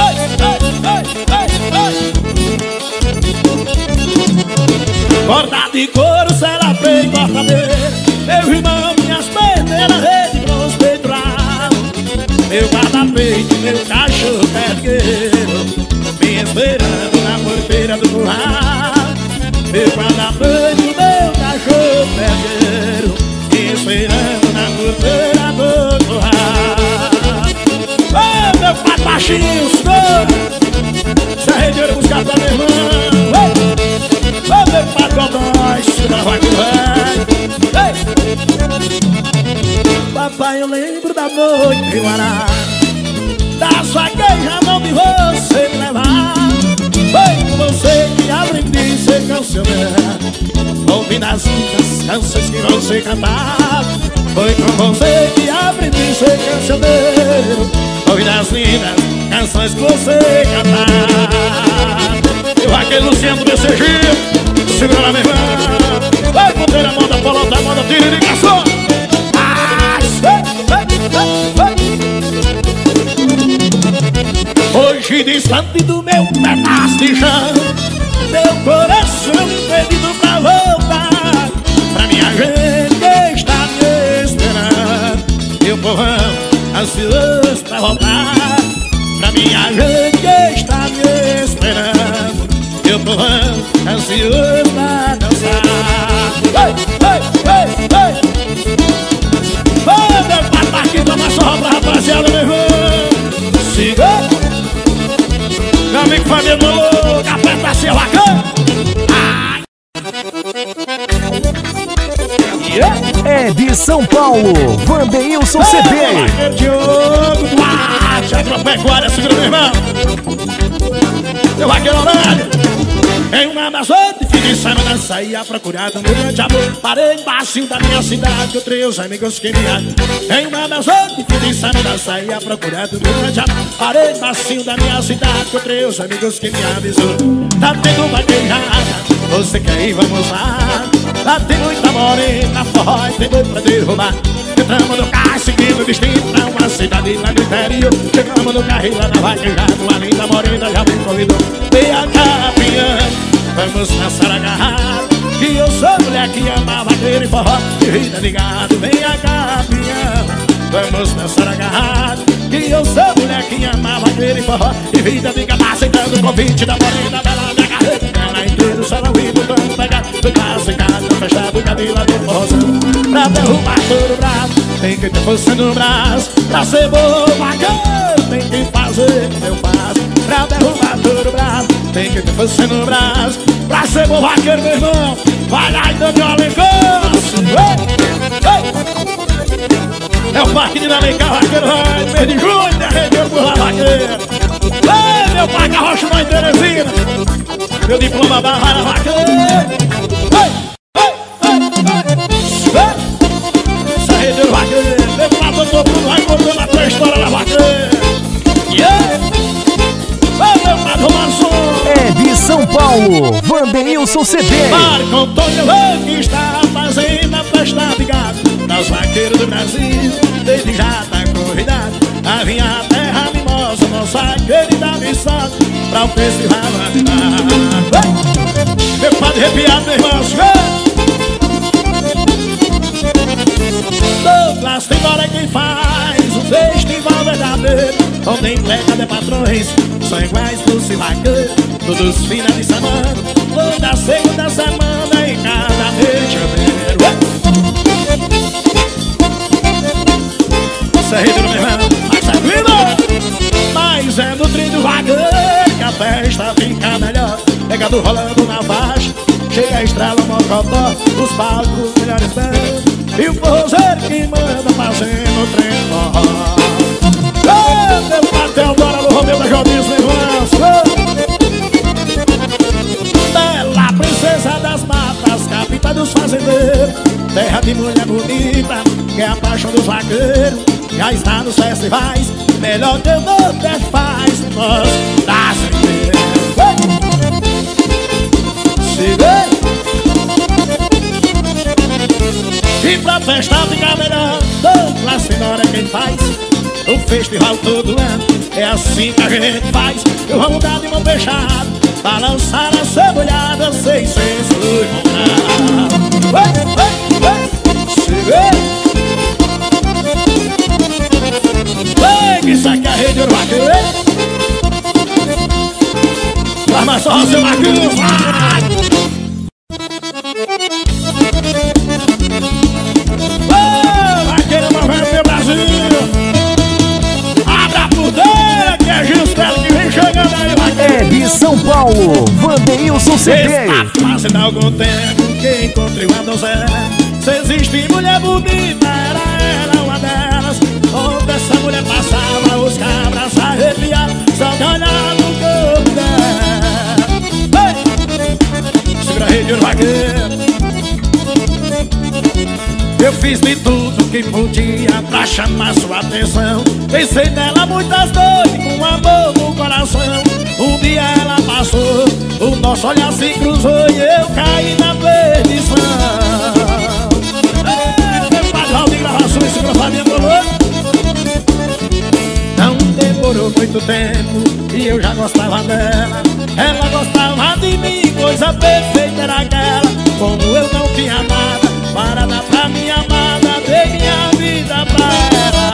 Speaker 1: Bordado de couro, será feio e cortadeira. Meu irmão, minhas peneiras, rede, bronze, peitoral. Meu guarda-peito, meu cachorro pergueiro, me esperando na porteira do curral. Meu guarda-peito, meu cachorro pergueiro, me esperando na porteira do curral. Ô, meu pai baixinho, se arredeiro buscar pra meu irmão. Ô, meu pai Godói, se não vai correr. Papai, eu lembro da noite em Guará, das vaquejas não de você me levar. Foi com você que aprendi a ser cancioneiro, ouvindo as lindas canções que você cantava. Foi com você que aprendi a ser cancioneiro, ouvindo as lindas canções que você cantava. Eu aquele Luciano do BCG, segura lá, meu irmão. Vai, ponteira, moda, polota, moda, tira e ligação. Hoje distante do meu pedaço de chão, meu coração impedido pra voltar pra minha gente que está me esperando. Meu povão ansioso pra voltar pra minha gente que está me esperando. Meu povão ansioso pra dançar. Ei, ei, ei, ei. Ô, meu papai, aqui toma só pra rapaziada, meu irmão. Siga. Meu amigo Fabiano Louco, aperta seu bacana.
Speaker 2: É de São Paulo, Wanderilson CD.
Speaker 1: Vaqueiro Diogo, Duarte, agropecuária, segura meu irmão. Meu vaqueiro Aurélio. Em uma Amazônia, fim de semana saía procurado meu grande amor. Parei embaixo da minha cidade, eu três amigos que me amam. Em uma Amazônia, fim de semana saía procurado meu grande amor. Parei embaixo da minha cidade, eu três amigos que me avisou. Tá tendo vaquejada, você quer ir, vamos lá. Lá tem muita morena, forró e tem doido pra derrubar. Entramos no carro seguindo o destino pra uma cidade lá no interior. Chegamos no carro e lá na vaquejada, uma linda morena já me convidou. Vem cá, piano, vamos dançar agarrado, que eu sou mulher que ama vaqueiro e forró e vida ligado. Vem cá, piano, vamos dançar agarrado, que eu sou mulher que ama vaqueiro e forró e vida de gata, aceitando o convite da morena bela minha carreira. Ela inteira o salão e botando pegar, foi casa em casa, fechado o cabelo do forrozão. Pra derrubar todo o braço, tem que ter força no braço. Pra ser bom vaqueiro, tem que fazer como eu faço. Pra derrubar todo o braço, tem que ter força no braço. Pra ser bom vaqueiro, meu irmão, vai lá e dá-me uma legança. É o Parque de Alencar, vaqueiro, vai, mês de junho, derreteu por lá, vaqueiro. Ei, meu pai Carrocha, mãe Teresina, meu diploma da vara, vaqueiro. Sarredeiro, vaqueiro, meu pai doutor Bruno, vai contando a tua história da vaqueiro. Ô, meu pai Romanson.
Speaker 2: É de São Paulo, Vanderilson CD.
Speaker 1: Marco Antônio que está fazendo a festa de gado das vaqueiros do Brasil, desde já tá convidado a vir à terra mimosa, nossa querida missão, pra o festival animar. Meu padre arrepiado, meu irmão, Douglas tem hora quem faz o festival verdadeiro, onde entrega de patrões são iguais pro vaqueiro, todos os finais de semana, toda segunda semana e cada mês de janeiro. Sarredeiro, meu irmão, mas é lindo. Mas é no trilho do vaqueiro que a festa fica melhor. Pegado rolando na faixa, chega a estrela, mocotó, os palcos melhores bandos e o forrozeiro que manda fazendo o trem forró. Ô, meu patel, bora no Romeu da Jodis, meu irmão. Bela princesa das matas, capital dos fazendeiros, terra de mulher bonita, que é a paixão dos vaqueiros. Já está nos festivais, melhor que o Nordeste faz, nós da cerveja. Se vê. E pra festa ficar melhor, Douglas Senhora é quem faz o festival todo ano. É assim que a gente faz. Eu vou dar de mão fechada, balançar a cebulhada, 600 luz se vê. Isso aqui é a rede do vaqueiro. Mas só seu vaqueiro, vai! Ô, vaqueiro, movendo meu Brasil. Abra a porteira que é Gisele que vem chegando aí, vaqueiro.
Speaker 2: É de São Paulo, Vanderilson CD.
Speaker 1: Está fazendo algum tempo que encontrei uma donzela. Se existe mulher bonita, era uma delas. Onde essa mulher passava, os cabras arrepiavam, só de olhar no corpo dela. Ei! Segura a rede do vaqueiro. Eu fiz de tudo que podia pra chamar sua atenção. Pensei nela muitas noites, com amor no coração. Um dia ela passou, o nosso olhar se cruzou e eu caí na perdição. Ei, meu padre Raul de gravação e segura a família, bolou. Não demorou muito tempo e eu já gostava dela. Ela gostava de mim, coisa perfeita era aquela. Como eu não tinha nada para dar pra minha amada, dei minha vida pra ela.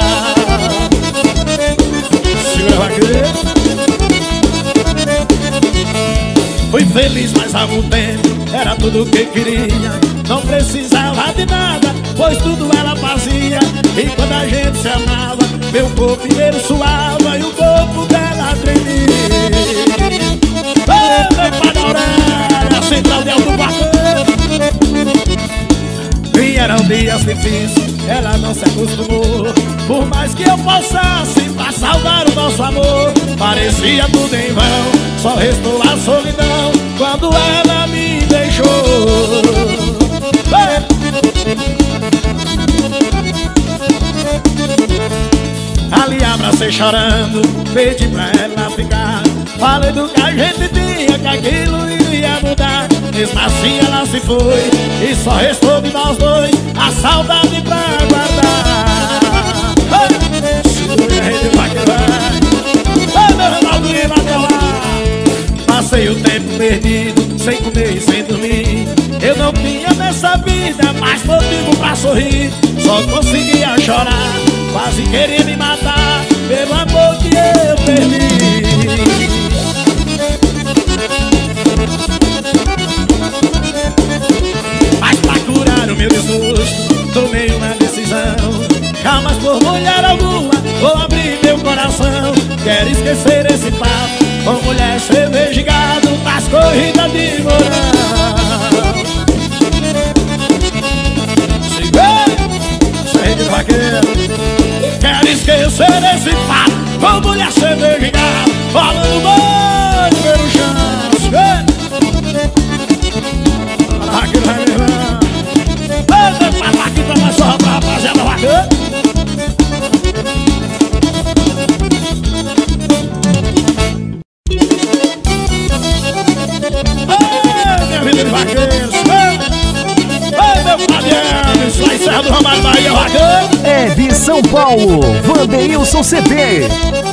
Speaker 1: Segura a vaqueira. Fui feliz, mas há algum tempo era tudo o que queria. Não precisava de nada, pois tudo ela fazia. E quando a gente se amava, meu corpo inteiro suava e o corpo dela tremia. Ei, meu pai da orelha, central de alto vaqueiro. E eram dias difíceis, ela não se acostumou. Por mais que eu forçasse pra salvar o nosso amor, parecia tudo em vão, só restou a solidão quando ela me deixou. Ali abracei chorando, pedi pra ela ficar. Falei do que a gente tinha, que aquilo iria mudar. Mesmo assim ela se foi e só restou de nós dois a saudade pra guardar. Segura a rede pra quebrar. Ei, meu Ronaldinho, vai colar. Passei o tempo perdido, sem comer e sem dormir. Eu não tinha nessa vida mais motivo pra sorrir. Só conseguia chorar, quase queria me matar pelo amor que eu perdi. aí, bacana.
Speaker 2: É de São Paulo, Vanderilson CD.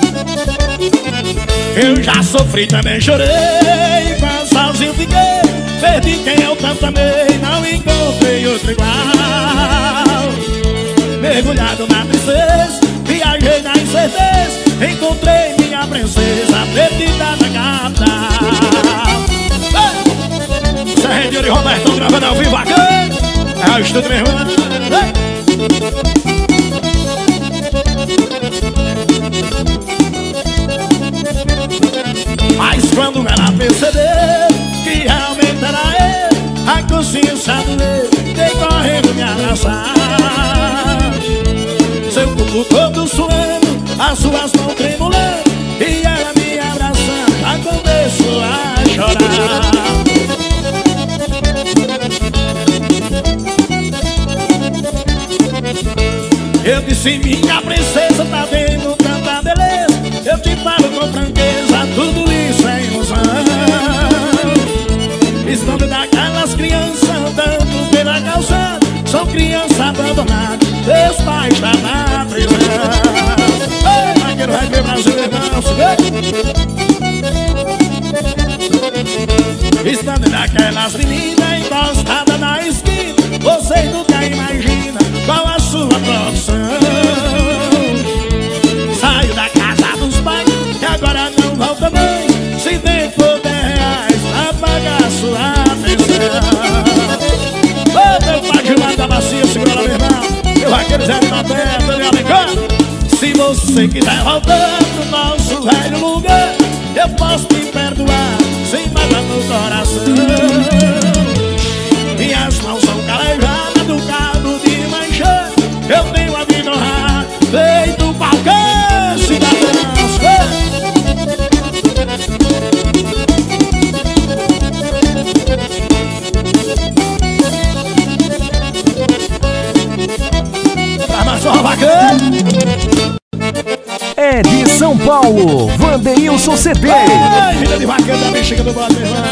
Speaker 1: Eu já sofri, também chorei, mas sozinho fiquei. Perdi quem eu tanto amei, não encontrei outro igual. Mergulhado na tristeza, viajei na incerteza, encontrei minha princesa perdida na capital. Serrinho de Robertão gravando ao vivo, bacana. É o estúdio, meu irmão. Mas quando ela percebeu que realmente era ele, a consciência doeu, veio correndo me abraçar. Seu corpo todo suando, as suas mãos tremulando, e ela me abraçando, já começou a chorar. Eu disse, minha princesa, tá vendo tanta beleza? Eu te falo com franqueza, tudo isso é ilusão. Estão daquelas crianças andando pela calçada, são crianças abandonadas, seus pais estão na prisão. Ei, vaqueiro, vai ver Brasil, irmão, se vê. Estão daquelas meninas encostadas na esquina, vocês nunca imaginam qual a sua profissão. Saiu da casa dos pais e agora não volta mãe. Se nem for R$10 pra pagar sua pensão. Ô, meu pai de lado da bacia, segura lá, meu irmão. Meu vaqueiro Zé de Maté, Daniel Alencar. Se você quiser voltar pro nosso velho lugar, eu posso te perdoar sem mágoa no coração. Minhas mãos são calejadas do cabo de manchã. Eu tenho a vida honrada, feito qualquer cidadão. Pra mais uma bacana.
Speaker 2: É de São Paulo, Vanderilson CD.
Speaker 1: Ai, vida de bacana da bexiga do bode, meu irmão.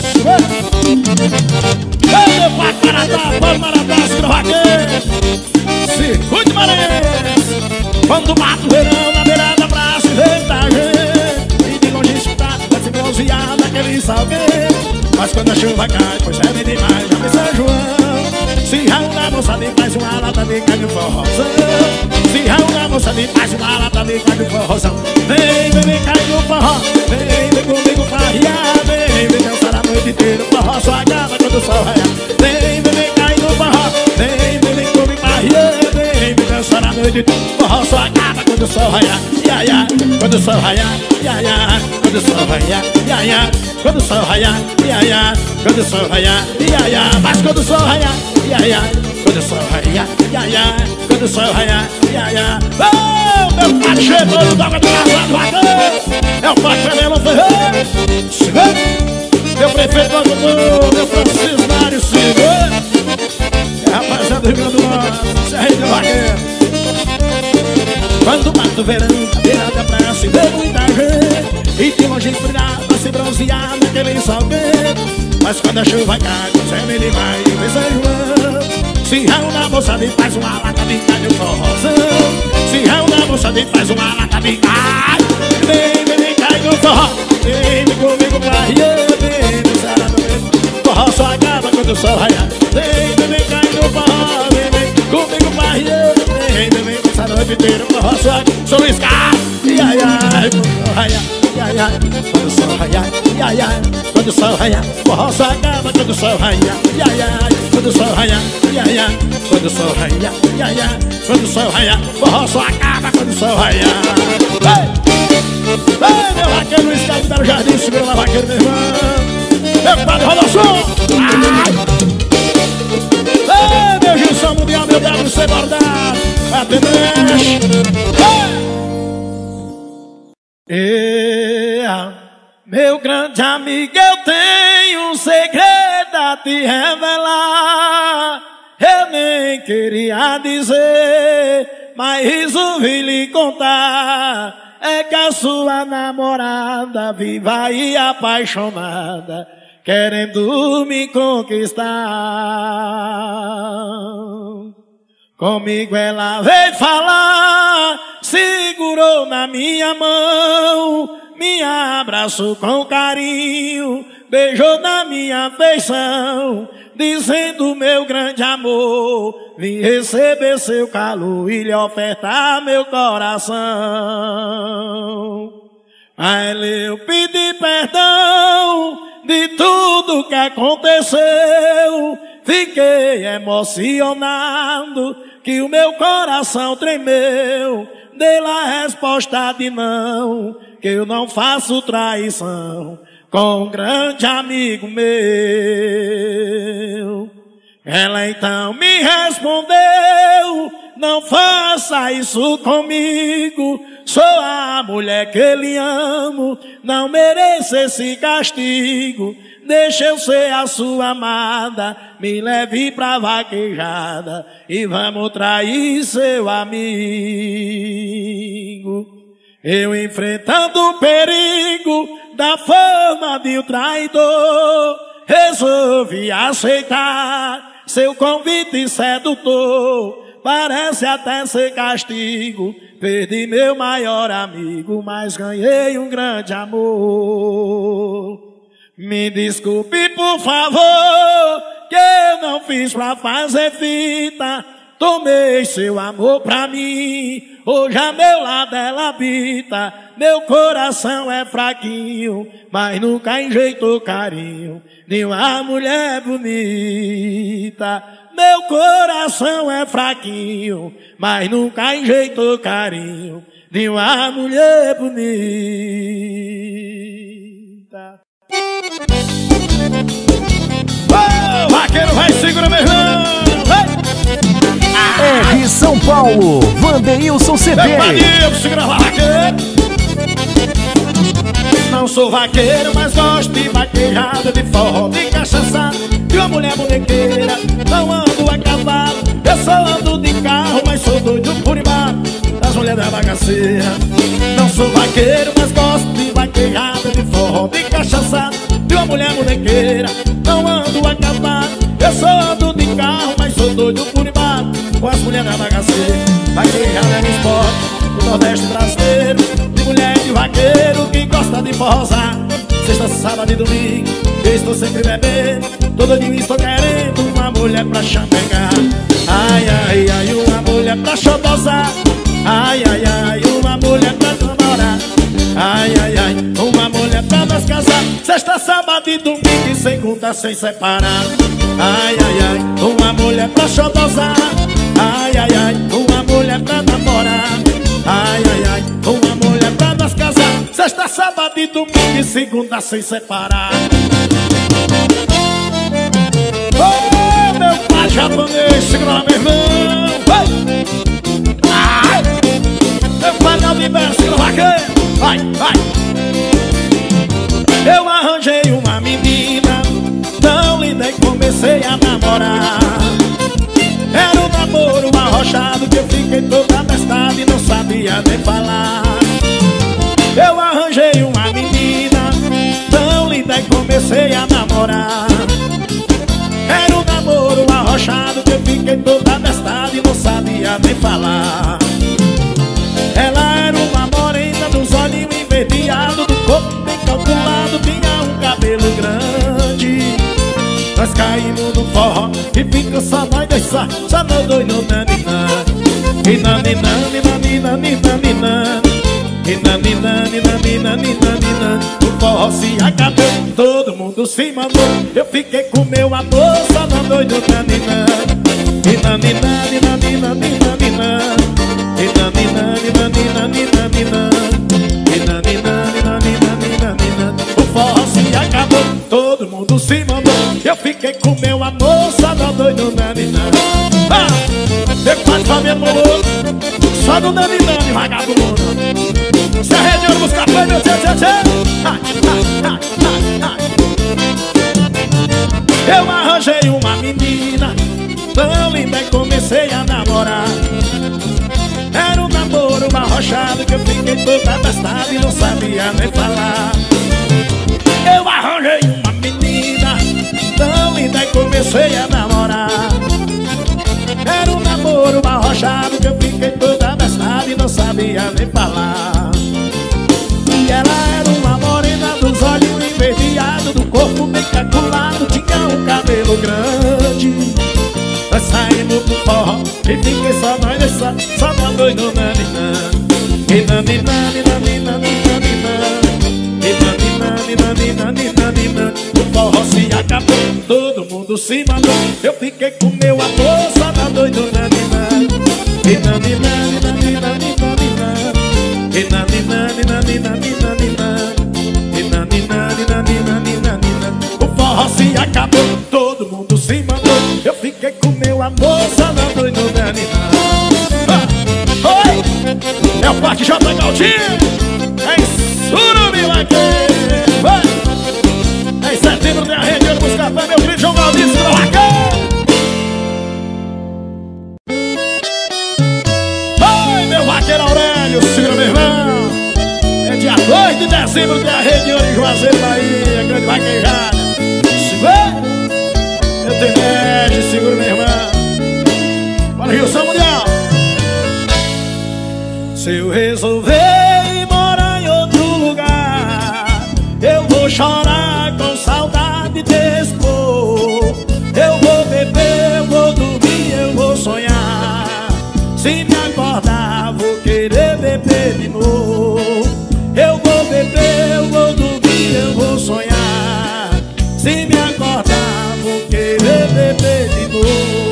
Speaker 1: Ei, meu pai, Maratá, Paulo Maratá, segura o vaqueiro. Circuito Maranhense. Quando bate o verão na beirada da praça e vem da gente, e de longe escutar, vai se bronzear naquele salgueiro. Mas quando a chuva cai, pois é bem demais, já vem São João. Se reúne a moça de faz uma lata de carne forrozão. Se reúne a moça de faz uma lata de carne forrozão. Vem, vem, vem, cai no forró. Vem, vem comigo farrear. Vem, vem dançar a noite inteira. O forró só acaba quando o sol raiar. Vem, vem, vem, cai no forró. Vem, vem, vem comigo farrear. Vem, vem dançar a noite inteira. O forró só acaba quando o sol raiar. Ia, ia, quando o sol raiar. Ia, ia, quando o sol raiar. Ia, ia, quando o sol raiar. Ia, ia, quando o sol raiar. Ia, ia, mas quando o sol raiar. Ia, ia, quando o sol raiar. Ia, ia, quando o sol raiar. Ia, ia. Oh, meu pai chegou no doga do casado, bacana. É o pai Fenelon Ferreira. Segura. Meu prefeito do meu Francisco Mário Segura. É rapaziada do Rio Grande do Norte. Serrinho de Vaqueiro. Quando bate o verão, a beira da praça e vê muita gente, e de longe brilhar pra se bronzear naquele salgueiro. Mas quando a chuva cai, o céu ele vai e vem São João. Se reúne a moça e faz uma lata de carne forrozão. Se reúne a moça e faz uma lata de carne. Vem, vem, vem, cai no forró. Vem, vem comigo pra rir. Vem, dançar a noite. Forró só acaba quando o sol raiar. Vem, vem, vem, cai no forró. Vem, vem comigo pra rir. Vem, vem, vem, dançar a noite inteira. Forró só acaba. Sou Luiz Carlos. Ia, ia, quando o sol raiar. Ia, ia, quando o sol raiar. Ia, ia, quando o sol raiar. Forró só acaba quando o sol raiar. Ia, ia, quando o sol raiar. Ia, ia, quando o sol raiar. Ia, ia, quando o sol raiar. Forró só acaba quando o sol raiar. Ei, ei, meu vaqueiro Luiz Carlos Belo Jardim, segura lá, vaqueiro, meu irmão. Meu padre Rodolfo. Ei, meu Gilson Mundial, meu WC bordado. Até mexe. Meu grande amigo, eu tenho um segredo a te revelar. Eu nem queria dizer, mas resolvi lhe contar. É que a sua namorada, viva e apaixonada, querendo me conquistar. Comigo ela veio falar, segurou na minha mão, me abraçou com carinho, beijou na minha feição, dizendo meu grande amor, vim receber seu calor e lhe ofertar meu coração. A ela eu pedi perdão de tudo que aconteceu, fiquei emocionado que o meu coração tremeu, dei lá a resposta de não, que eu não faço traição com um grande amigo meu. Ela então me respondeu, não faça isso comigo, sou a mulher que lhe amo, não mereço esse castigo, deixa eu ser a sua amada, me leve pra vaquejada e vamos trair seu amigo. Eu enfrentando o perigo da fama de um traidor, resolvi aceitar seu convite sedutor. Parece até ser castigo, perdi meu maior amigo, mas ganhei um grande amor. Me desculpe, por favor, que eu não fiz pra fazer fita, tomei seu amor pra mim, hoje a meu lado ela habita, meu coração é fraquinho, mas nunca enjeitou carinho de uma mulher bonita. Meu coração é fraquinho, mas nunca enjeitou carinho de uma mulher bonita. Oh, vaqueiro, vai, segura meu irmão!
Speaker 2: É de São Paulo, Vanderilson CD.
Speaker 1: Segura lá, vaqueiro! Não sou vaqueiro, mas gosto de vaquejada, de forró, de cachaça, de uma mulher bonequeira. Não ando a cavalo, eu só ando de carro, mas sou doido por embaixo das mulheres da bagaceira. Não sou vaqueiro, mas gosto de vaquejada, de forró, de cachaça, de uma mulher bonequeira. Não ando a cavalo, eu só ando de carro, mas sou doido por embaixo com as mulheres da bagaceira. Vaquejada é um esporte do Nordeste brasileiro, de mulher de vaqueiro que gosta de forrosar. Sexta, sábado e domingo, eu estou sempre bebendo, todo dia estou querendo uma mulher pra chamegar. Ai, ai, ai, uma mulher pra xodosar. Ai, ai, ai, uma mulher pra namorar. Ai, ai, ai, uma mulher pra nós casar. Sexta, sábado e domingo e segunda sem separar. Ai, ai, ai, uma mulher pra xodosar. Ai, ai, ai, uma mulher pra namorar. Ai, ai, ai, uma mulher pra nós casar. Sexta, sábado e domingo e segunda sem separar. Oh, meu pai japonês, segura lá, meu irmão. Ai, meu pai não libera, segura lá, vai, vai. Eu arranjei uma menina tão linda e comecei a namorar. Era um namoro arrochado que eu fiquei toda abestada e não sabia nem falar. Eu arranjei uma menina tão linda e comecei a namorar. Era um namoro arrochado que eu fiquei toda abestada e não sabia nem falar. Ela era uma morena dos olhos enverdeados, do corpo bem calculado, tinha um cabelo grande. Nós caímos no forró e fica só nós dois só no doido naninã. E naninã, naninã, naninã. E naninã, naninã, naninã. O forró se acabou, todo mundo se mandou. Eu fiquei com meu amor só no doido naninã. E naninã, naninã, naninã. E naninã, naninã, naninã. E naninã, naninã, naninã. O forró se acabou, todo mundo se mandou. Eu fiquei com meu amor só no doido naninã. Eu quase falei amor só no naninã, vagabundo. Se arrede ouro, buscar foi meu tchê, tchê, tchê. Eu arranjei uma menina tão linda e comecei a namorar. Era um namoro arrochado que eu fiquei toda abestada e não sabia nem falar. Eu arranjei uma menina tão linda e comecei a namorar. Era um namoro Campo Grande. Nós saímos pro forró e fiquei só nós dançar, só nós dois no naninã. E naninã, naninã, naninã. O forró se acabou, todo mundo se mandou. Eu fiquei com meu amor, só nós dois no naninã. E naninã, naninã, naninã. E naninã, naninã, naninã. E naninã, naninã, naninã. O forró se acabou, todo mundo se mandou. Eu fiquei com meu amor, só nós dois no naninã. Oi! É o Parque J. Galdinho. É em Surubim, em setembro tem a rede de buscar pra meu querido João Galdinho, oi, meu vaqueiro Aurélio, segura meu irmão. É dia 2 de dezembro tem a rede de ouro em Juazeiro, Bahia, grande vaquejada. Segura, eu tenho médio, segura meu irmão. Bora, Rio São Mundial. Se eu resolver morar em outro lugar, eu vou chorar com saudade desse povo. Eu vou beber, eu vou dormir, eu vou sonhar. Se me acordar, vou querer beber de novo. Eu vou beber, eu vou dormir, eu vou sonhar. Se me acordar, vou querer beber de novo.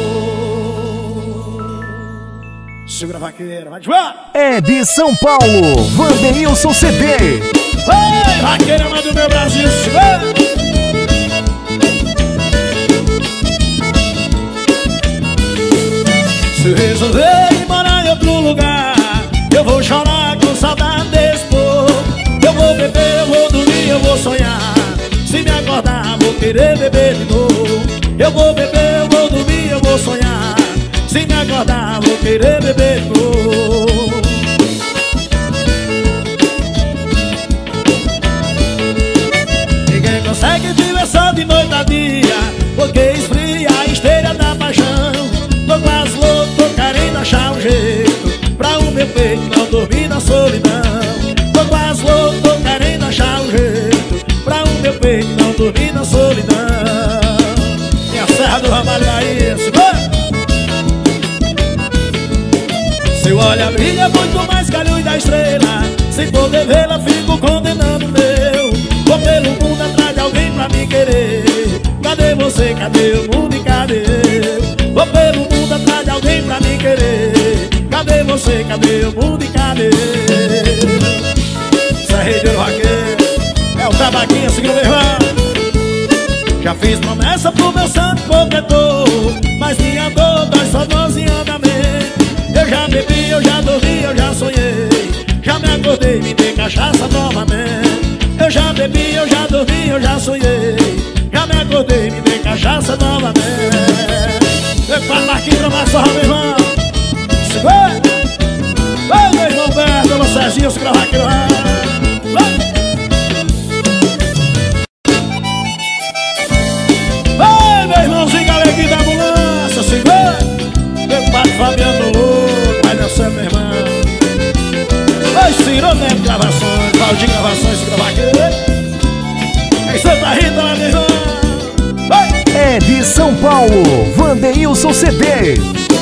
Speaker 1: Segura a vaqueira, vai devagar.
Speaker 2: É de São Paulo, Vanderilson CD.
Speaker 1: Oi, vaqueira, mãe do meu Brasil, segura. Se eu resolver ir morar em outro lugar, eu vou chorar com saudade desse povo. Eu vou beber, eu vou dormir, eu vou sonhar. Se me acordar, vou querer beber de novo. Eu vou beber, eu vou dormir, eu vou sonhar. Se me acordar, vou querer beber de novo. Ninguém consegue viver só de noite a dia, porque esfria a esteira da paixão. Tô quase louco, tô querendo achar um jeito pra o meu peito não dormir na solidão. Tô quase louco, tô querendo achar um jeito pra o meu peito não dormir na solidão. E a Serra do Ramalho aí, segura! Seu olhar brilha muito mais que a luz da estrela. Sem poder vê-la, fico condenando o meu. Vou pelo mundo atrás de alguém pra me querer. Cadê você, cadê o mundo e cadê eu? Vou pelo mundo atrás de alguém pra me querer. Cadê você, cadê o mundo e cadê eu? Essa rede do vaqueiro é o tabaquinho, segura meu irmão. Já fiz promessa pro meu santo protetor, mas minha dor dói só dozinhando a mente. Eu já bebi, eu já dormi, eu já sonhei. Já me acordei, me dei cachaça novamente. Eu já bebi, eu já dormi, eu já sonhei. Já me acordei, me dei cachaça novamente. Eu falo Marquinhos pra mais sorra, meu irmão. Segura! Vai, meu irmão Berto, meu Cezinho, segura a vaqueiro. Vai, meu irmãozinho Galeguinho da ambulância, segura! Meu pai Fabiano Louco, vai dançando, meu irmão. Oi, Ciro Neto Gravações, Valdir Gravações, segura a vaqueiro. Em Santa Rita, lá, meu irmão.
Speaker 2: É de São Paulo, Vanderilson CD.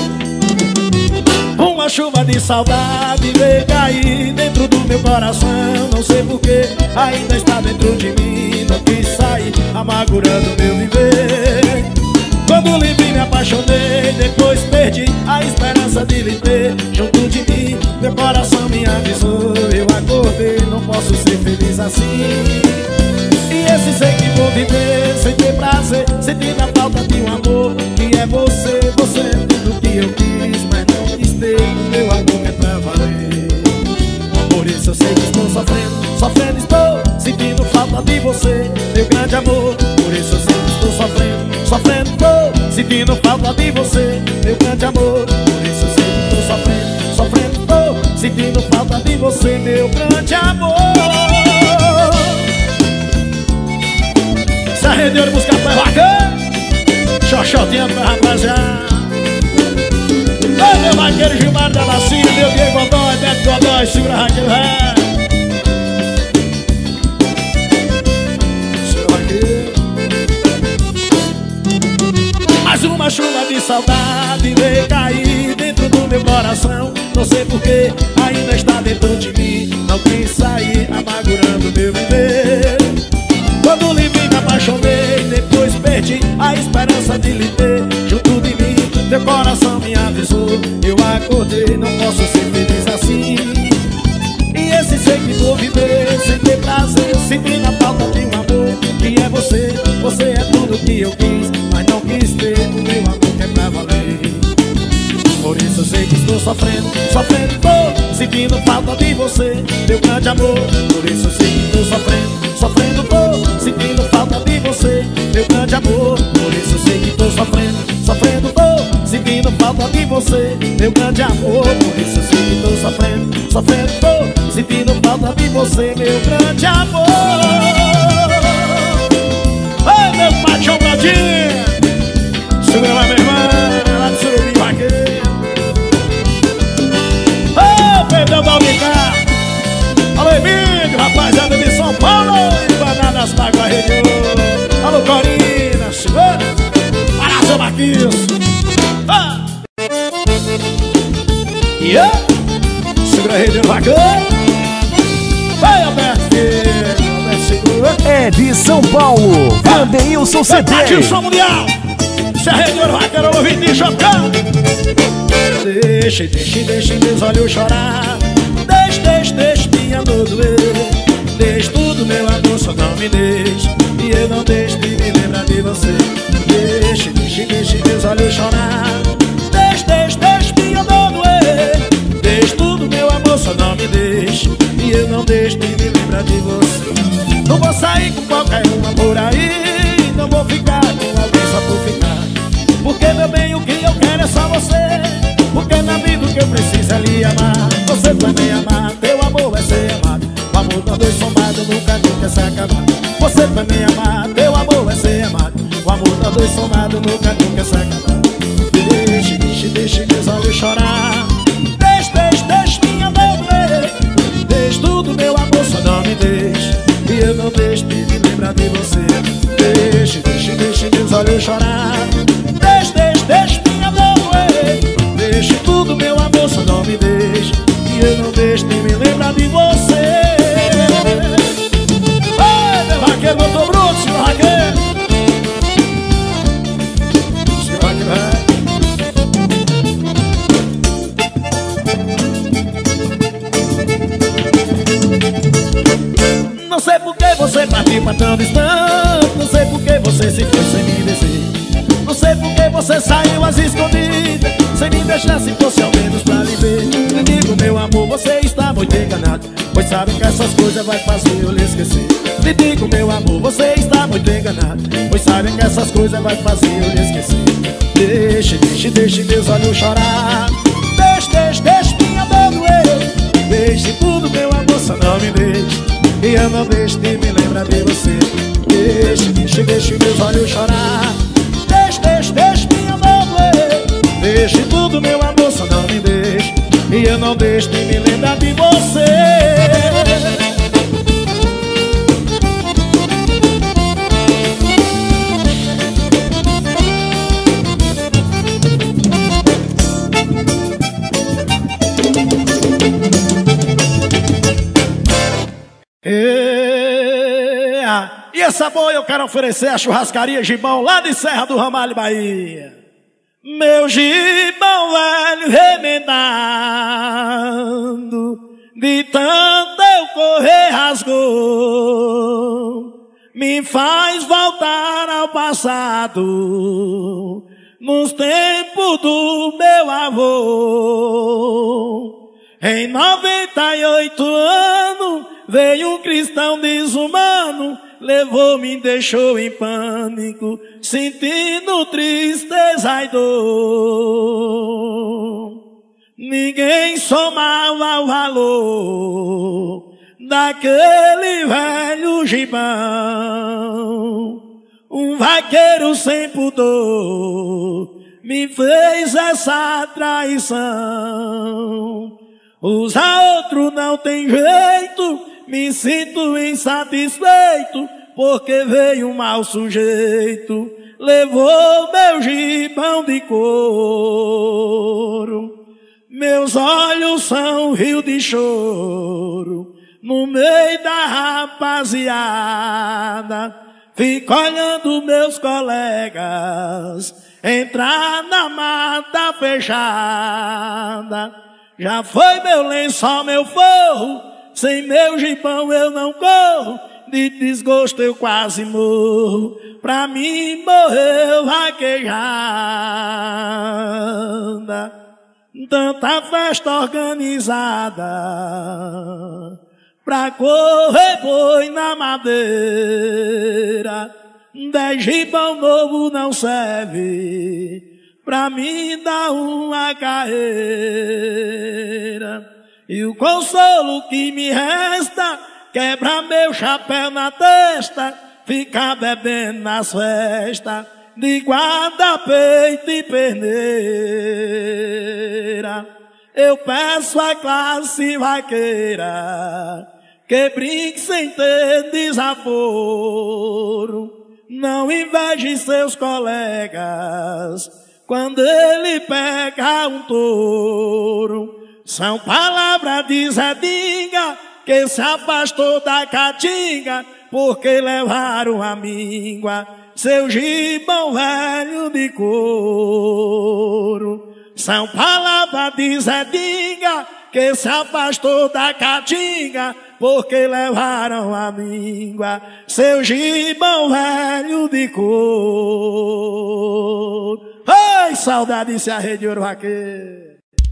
Speaker 1: Uma chuva de saudade veio cair dentro do meu coração. Não sei porquê, ainda está dentro de mim. Não quis sair, amargurando meu viver. Quando lhe vi me apaixonei, depois perdi a esperança de lhe ter junto de mim. Meu coração me avisou, eu acordei, não posso ser feliz assim. E esse sei que vou viver sem ter prazer, sentindo a falta de um amor que é você. Você é tudo que eu quis, mas não quis ter. O meu amor é pra valer. Por isso eu sei que estou sofrendo, sofrendo estou, sentindo falta de você, meu grande amor. Por isso eu sei que estou sofrendo, sofrendo estou, sentindo falta de você, meu grande amor. Por isso eu sei que estou sofrendo, sofrendo estou, sentindo falta de você, meu grande amor. Se arrendeu de buscar pra vaqueiro, xoxoteando pra rapaziada. Oi, meu vaqueiro Gilmar da Bacia, meu Diego Godoy, Beto Godoy, segura a vaqueiro, segura a vaqueiro. de saudade veio cair dentro do meu coração. Não sei porquê, ainda está dentro de mim. Não quis sair, amargurando meu viver. Quando lhe vi me apaixonei, depois perdi a esperança de lhe ter junto de mim. Teu coração me avisou, eu acordei, não posso ser feliz assim. E esse sei que vou viver sem ter prazer, sentindo a falta de um amor que é você. Você é tudo que eu quis, mas não quis ter o meu amor que é pra valer. Por isso eu sei que estou sofrendo, sofrendo tô, sentindo falta de você, meu grande amor. Por isso eu sei que estou sofrendo, sofrendo tô, sentindo falta de você, meu grande amor. Por isso eu sei que estou sofrendo, sofrendo tô, sentindo falta de você, meu grande amor. Por isso eu sei que estou sofrendo, sofrendo tô, sentindo falta de você, meu grande amor. Oi, meu Pachão Bradinho, segura lá, minha irmã, lá do Surubim Vaqueiro. Ô, Pedrão da Unicá, alô, Emílio, rapaziada de São Paulo, Embanadas Magua Região. Alô, Corina, segura, para seu Marquinhos. Segura a Região Vaqueiro. Vai, Alberto Filho, Alberto segura.
Speaker 2: É de São Paulo, Vanderilson CD.
Speaker 1: Bate o som mundial. Se a Região Vaqueiro ouvir de chocar. Deixe meus olhos chorar. Deixe minha dor doer. Deixe tudo, meu amor, só não me deixe. E eu não deixo de me lembrar de você. Deixe meus olhos chorar. Deixe minha dor doer. Deixe tudo, meu amor, só não me deixe. E eu não deixo de me lembrar de você. Não vou sair com qualquer uma por aí. Não vou ficar com alguém só por ficar. Porque, meu bem, o que eu quero é só você. Porque na vida o que eu preciso é lhe amar. Você vai me amar, teu amor vai ser amado. O amor nós dois somado nunca se acabar. Você vai me amar, teu amor vai ser amado. O amor nós dois somado nunca se acabar. Deixe meus olhos chorar. Deixe minha dor doer. Deixe tudo, meu amor, só não me deixe. E eu não deixo de me lembrar de você. Deixe meus olhos chorar. Deixe minha dor doer. Deixe tudo, meu amor, só não me deixe. E eu não deixo de me lembrar de você. Ei, meu vaqueiro, doutor Bruto, senhor vaqueiro. Senhor vaqueiro, não sei por que você partiu pra tão distante. Não sei por que você se foi sem me dizer. Não sei por que você saiu às escondidas, sem me deixar, se fosse ao menos pra lhe ver. Me diga, meu amor, você está muito enganado, pois sabe que essas coisas vai fazer eu lhe esquecer. Me diga, meu amor, você está muito enganado, pois sabe que essas coisas vai fazer eu lhe esquecer. Deixe meus olhos chorar. Deixe minha dor doer. Deixe tudo, meu amor, só não me deixe. E eu não deixo de me lembrar de você. Deixe meus olhos chorar. Deixe minha dor doer. Deixe tudo, meu amor, só não me deixe. E eu não deixo de me lembrar de você. E essa boa eu quero oferecer a churrascaria Gibão, lá de Serra do Ramalho, Bahia. Meu gibão velho remendado, de tanto eu correr rasgou, me faz voltar ao passado, nos tempos do meu avô. Em 98 anos veio um cristão desumano, levou-me e deixou em pânico, sentindo tristeza e dor. Ninguém somava o valor daquele velho gibão. Um vaqueiro sem pudor me fez essa traição. Usar outro não tem jeito, me sinto insatisfeito, porque veio um mau sujeito, levou meu gibão de couro. Meus olhos são um rio de choro, no meio da rapaziada. Fico olhando meus colegas entrar na mata fechada. Já foi meu lençol, meu forro, sem meu gibão eu não corro, de desgosto eu quase morro, pra mim morreu vaquejada. Tanta festa organizada pra correr boi na madeira, 10 gibão novo não serve pra mim dar uma carreira. E o consolo que me resta, quebra meu chapéu na testa, ficar bebendo nas festas de guarda-peito e perneira. Eu peço à classe vaqueira que brinque sem ter desaforo. Não inveje seus colegas quando ele pega um touro. São palavras de Zé Dinga, que se afastou da caatinga porque levaram a míngua seu gibão velho de couro. São palavras de Zé Dinga, que se afastou da caatinga porque levaram a míngua seu gibão velho de couro. Ai, saudade se arrede de ouro vaqueiro.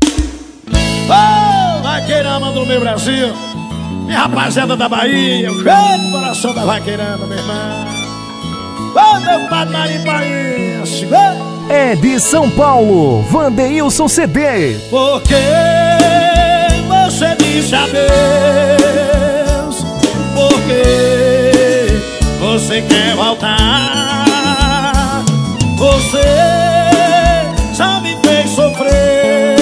Speaker 1: Oh, vaqueirama do meu Brasil, minha rapaziada da Bahia, o grande coração da vaqueirama, meu irmão. Oh, meu padre Maripaense,
Speaker 2: é de São Paulo, Wanderilson CD.
Speaker 1: Porque você disse adeus, porque você quer voltar, você só me fez sofrer,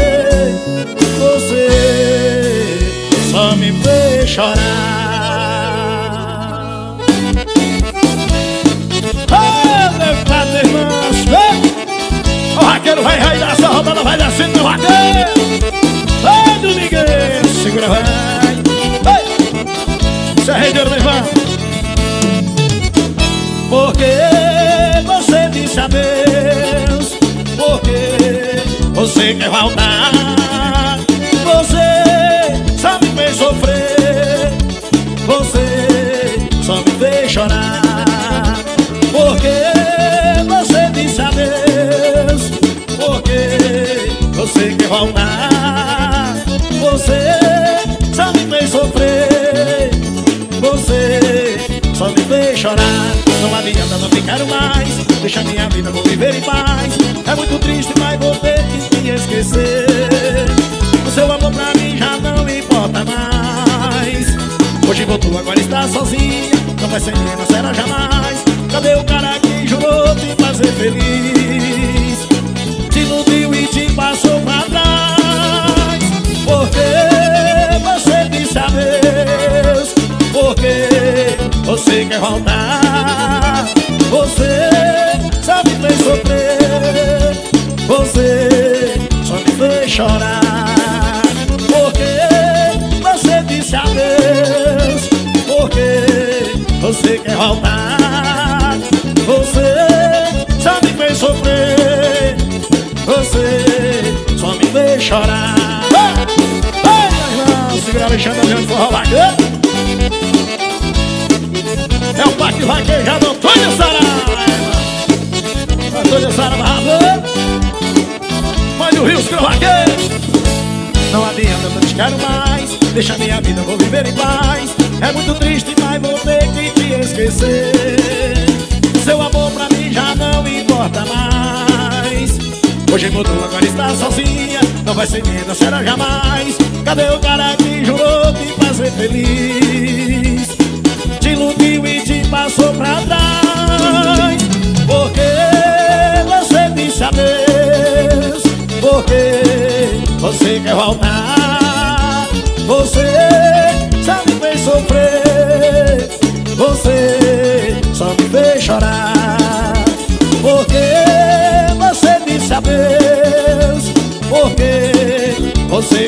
Speaker 1: você só me fez chorar. Oh, meu padre, irmãos, o vaqueiro vai dar essa rodada, vai descendo, meu vaqueiro. Vai, Domingueiro, segura, vai. Se arredeiro, meu irmão. Porque você disse adeus, porque você quer voltar, você só me fez sofrer, você só me fez chorar. Porque você disse adeus, porque você quer voltar, você só me fez sofrer, você só me fez chorar. Não adianta, não te quero mais, deixa minha vida, vou viver em paz. É muito triste, mas vou ter que te esquecer. O seu amor pra mim já não importa mais. Hoje voltou, agora está sozinha, não vai ser minha, não será jamais. Cadê o cara que jurou te fazer feliz? Te iludiu e te passou pra trás. Porque você disse adeus, porque você quer voltar, você só me fez sofrer, você só me fez chorar. Porque você disse adeus, porque você quer voltar, você só me fez sofrer, você só me fez chorar. Ai, meu irmão, segura Alexandre Leandro Forró Vaqueiro. É o parque vaquejado Antônio Saraiva. Antônio Saraiva Barra, Mãe do Rio, segura Vaqueiro. Não adianta, não te quero mais, deixa minha vida, vou viver em paz. É muito triste, mas vou ter que te esquecer. Seu amor pra mim já não importa mais. Hoje mudou, agora está sozinha, não vai ser minha, não será jamais. Cadê o cara que jurou te fazer feliz? Te iludiu e te passou pra trás. Porque você disse adeus, porque você quer voltar, você só me fez sofrer, você só me fez chorar.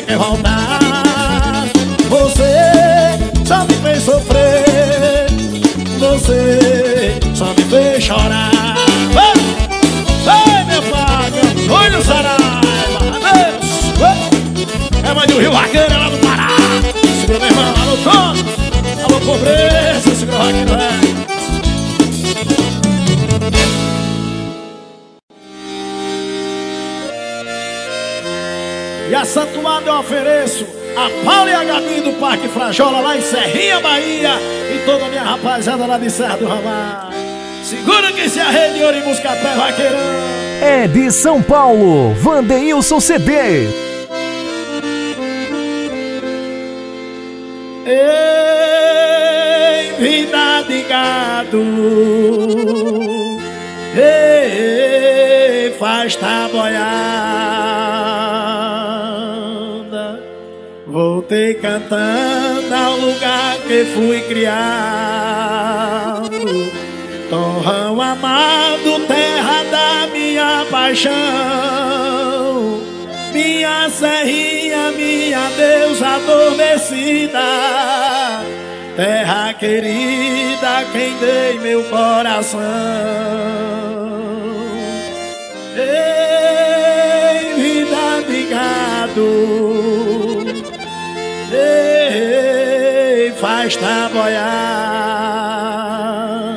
Speaker 1: quer voltar. Você só me fez sofrer, você só me fez chorar. Vai, meu pai, olha o Saraiva, Deus. É mãe do Rio Vaqueiro, lá do Pará. Segura, meu irmão, alô, Tom. Alô, pobreza, segura o Vaqueiro, velho. E a santuária eu ofereço a Paula e a Gabi do Parque Frajola, lá em Serrinha, Bahia, e toda a minha rapaziada lá de Serra do Ramar. Segura que se arrede de ouro e Buscapé, Vaqueirão.
Speaker 2: É de São Paulo, Wanderilson CD.
Speaker 1: Ei, vida de gado, ei, faz taboiada. Voltei cantando ao lugar que fui criado. Torrão amado, terra da minha paixão. Minha serrinha, minha deusa adormecida. Terra querida, quem dei meu coração. Ei, vida de gado, ei, faz taboiada.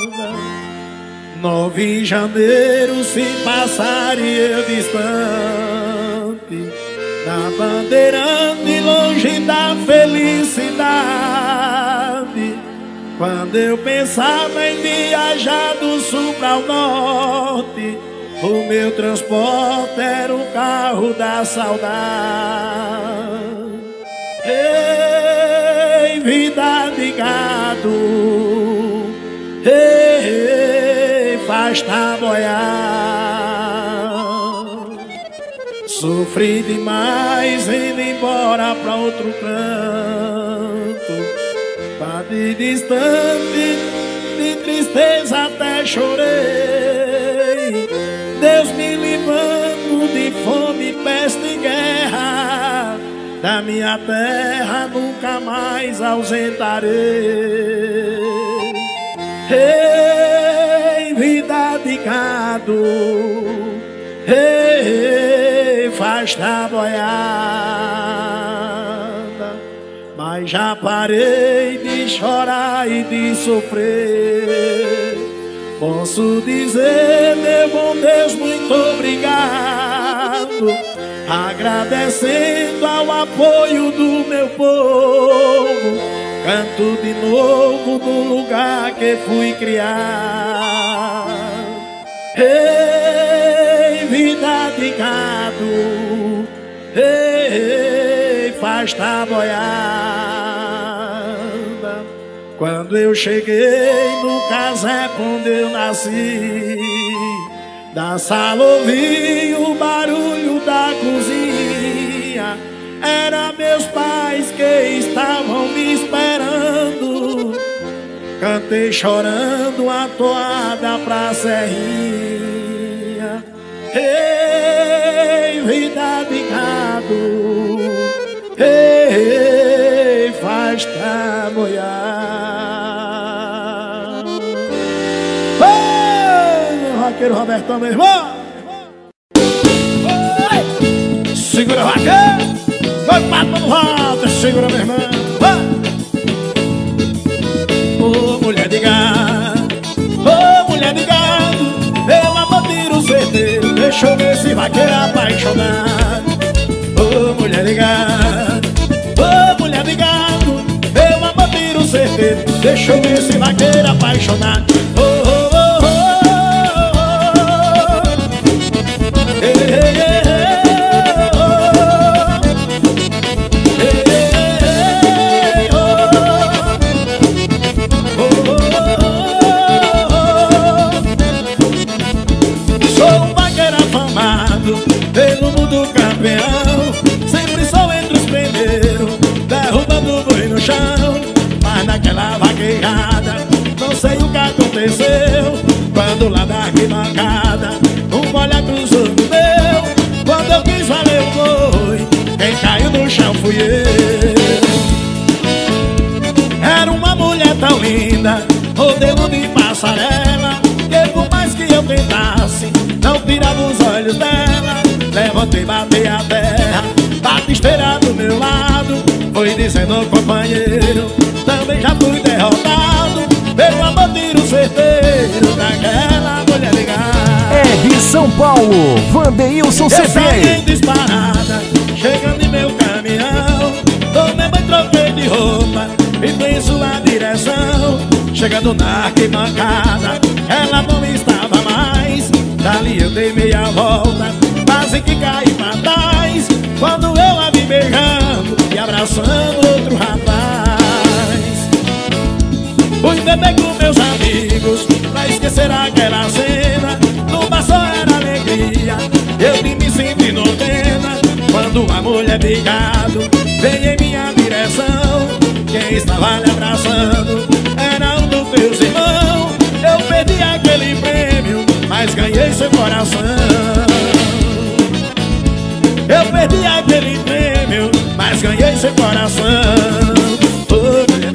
Speaker 1: 9 de janeiro se passar e eu distante, na bandeirante longe da felicidade. Quando eu pensava em viajar do sul para o norte, o meu transporte era o carro da saudade. Ei, vida de gado, ei, faz taboiada. Sofri demais indo embora pra outro canto, tá de distante, de tristeza até chorei. Deus me livrando de fome, peste e guerra, da minha terra nunca mais ausentarei. Ei, vida de gado, ei, faz taboiada. Mas já parei de chorar e de sofrer. Posso dizer, meu bom Deus, muito obrigado, agradecendo ao apoio do meu povo. Canto de novo no lugar que fui criado. Ei, vida de gado, ei, faz taboiada. Quando eu cheguei no casebre onde eu nasci, da sala ouvi o barulho da cozinha. Era meus pais que estavam me esperando. Cantei chorando a toada pra serrinha. Ei, vida de gado, ei, faz taboiada. Ei, Vaqueiro Robertão, meu irmão. Segura, Vaqueiro. Vai, pato no volta, segura, meu irmão. Ô, mulher de gado, ô, mulher de gado, eu amantir o certeiro, deixa eu ver se vaqueiro apaixonado. Ô, mulher de gado, ô, mulher de gado, eu amantir o certeiro, deixa eu ver se vaqueiro apaixonado. Ô, ô, ô, ô, ô, ei, ei, ei. Pelo mundo campeão, sempre sou entre os primeiros, derrubando o boi no chão. Mas naquela vaquejada, não sei o que aconteceu, quando lá da arquibancada um olhar cruzou no meu. Quando eu quis valer o boi, quem caiu no fui eu. Era uma mulher tão linda, modelo de passarela, que por mais que eu tentasse, não tirava os olhos dela. Levantei, batei a terra, batisteira do meu lado, foi dizendo companheiro, também já fui derrotado. Meu amor, tiro certeiro daquela mulher ligada.
Speaker 2: É de São Paulo, Vanderilson
Speaker 1: Eu saí
Speaker 2: CD.
Speaker 1: disparada, chegando em meu caminhão, tomei banho, troquei de roupa e fui em sua direção. Chegando na arquibancada, ela não estava mais. Dali eu dei meia volta, quase que caí pra trás, quando eu a vi beijando e abraçando outro rapaz. Fui beber com meus amigos pra esquecer aquela cena. No bar só era alegria, eu vim me sentindo pena, quando a mulher picado veio em minha direção. Quem estava lhe abraçando era um dos teus irmãos. Eu perdi aquele prêmio, mas ganhei seu coração. Eu perdi aquele prêmio, mas ganhei seu coração. Ô mulher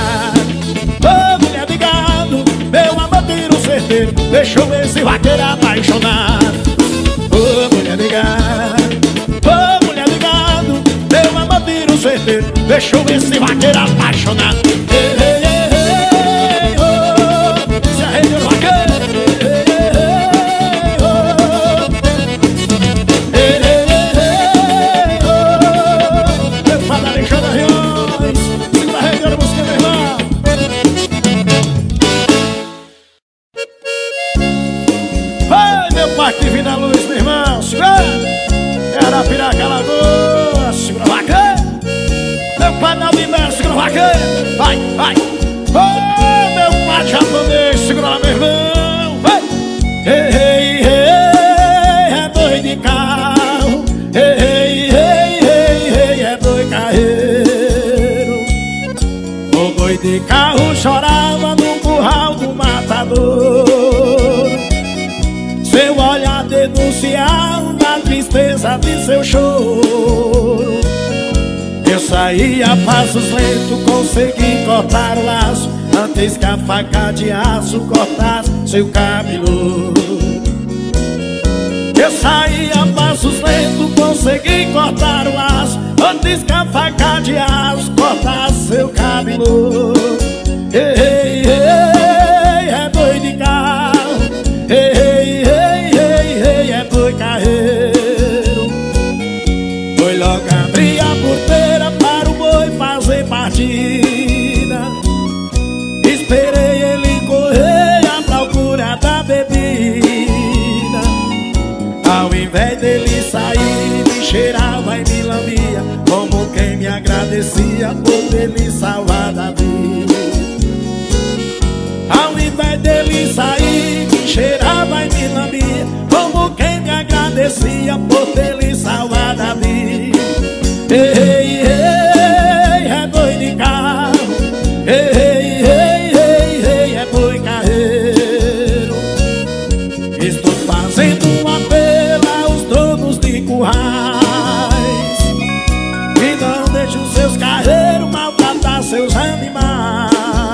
Speaker 1: ligado, meu amor, tiro certeiro, deixou esse vaqueiro apaixonado. Ô mulher ligado, meu amor, tiro certeiro, deixou esse vaqueiro apaixonado. Ei, ei, ei, oh, se arrependeu o vaqueiro. Divina Luz, meu irmão, segura! Era Piraca Lagoa, segura a vaqueira! Meu pai não me dá, segura a vaqueira! Vai, vai! Oh, meu pai japonês, segura lá, meu irmão! Vai! Ei, ei, ei, é boi de carro! Ei, ei, ei, ei, ei, é boi carreiro! O boi de carro chorava no curral do matador. Seu olhar denunciava a tristeza de seu choro. Eu saí a passos lentos, consegui cortar o laço, antes que a faca de aço cortasse seu cabelo. Eu saí a passos lentos, consegui cortar o laço, antes que a faca de aço cortasse seu cabelo. Ei, ei, ei, é boi de carro. Ei, ei, ei, é boi carreiro. Foi logo abrir a porteira para o boi fazer partida. Esperei ele correr à procura da bebida. Ao invés dele sair, me cheirava e me lambia, como quem me agradecia por ter me salvado a vida. Ao invés dele sair, me cheirava e me lambia, como quem me agradecia por ter lhe salvado a vida. Ei, ei, é boi de carro. Ei, ei, ei, ei, é boi carreiro. Estou fazendo um apelo aos donos de currais, que não deixem os seus carreiros maltratar seus animais.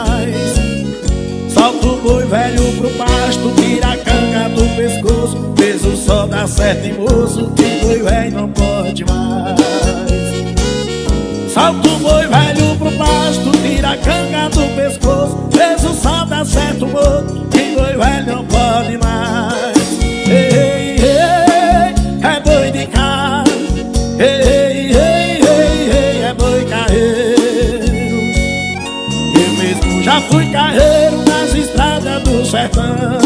Speaker 1: Solta o boi velho pro pasto, tira a canga do pescoço, fez o sol dar certo e moço, que boi velho não pode mais. Solta o boi velho pro pasto, tira a canga do pescoço, fez o sol dar certo, moço, que boi velho não pode mais. Ei, ei, é boi de carro. Ei, ei, ei, ei, é boi carreiro. Eu mesmo já fui carreiro nas estradas do sertão,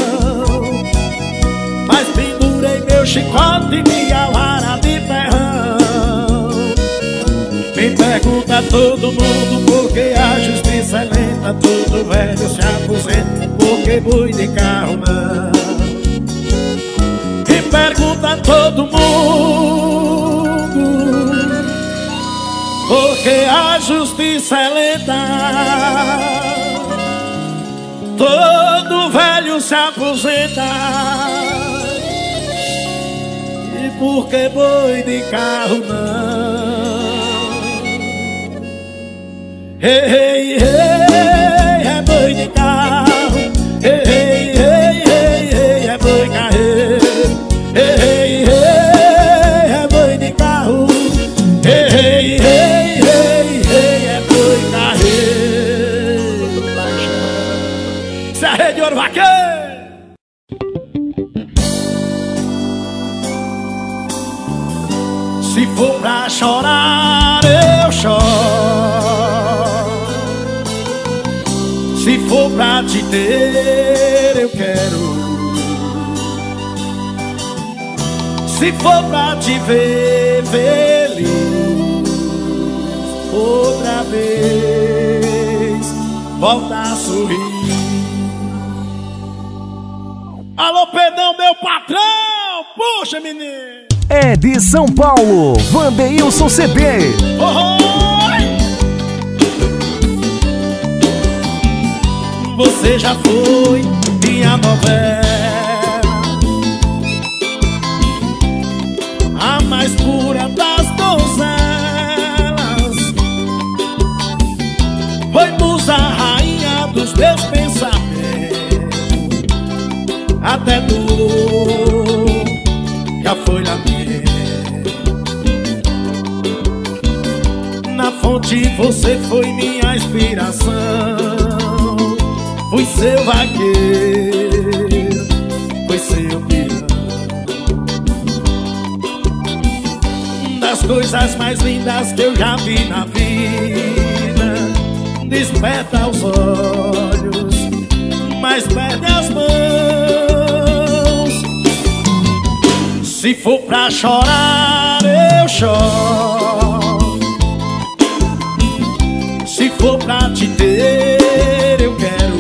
Speaker 1: mas pendurei meu chicote e minha vara de ferrão. Me pergunta todo mundo por que a justiça é lenta, todo velho se aposenta, porque boi de carro não. Me pergunta todo mundo porque a justiça é lenta, todo velho se aposenta, e porque boi de carro não. Ei, ei, é boi de carro. Ei, ei, ei, ei, é boi carreiro. Ei, ei, é boi de carro. Ei, ei, ei, é boi carreiro. Isso é a Rede Ouro Vaqueiro. Se for pra chorar, eu choro. Se for pra te ter, eu quero. Se for pra te ver feliz outra vez, volta a sorrir. Alô, Pedrão, meu patrão! Puxa, menino!
Speaker 2: É de São Paulo, Wanderilson CD.
Speaker 1: Você já foi minha novela, a mais pura das donzelas. Foi musa, rainha dos meus pensamentos. Até dor já foi lamento. Na fonte você foi minha inspiração. Fui seu vaqueiro, fui seu peão. Das coisas mais lindas que eu já vi na vida, desperta os olhos, mas perde as mãos. Se for pra chorar, eu choro. Se for pra te ter, eu quero.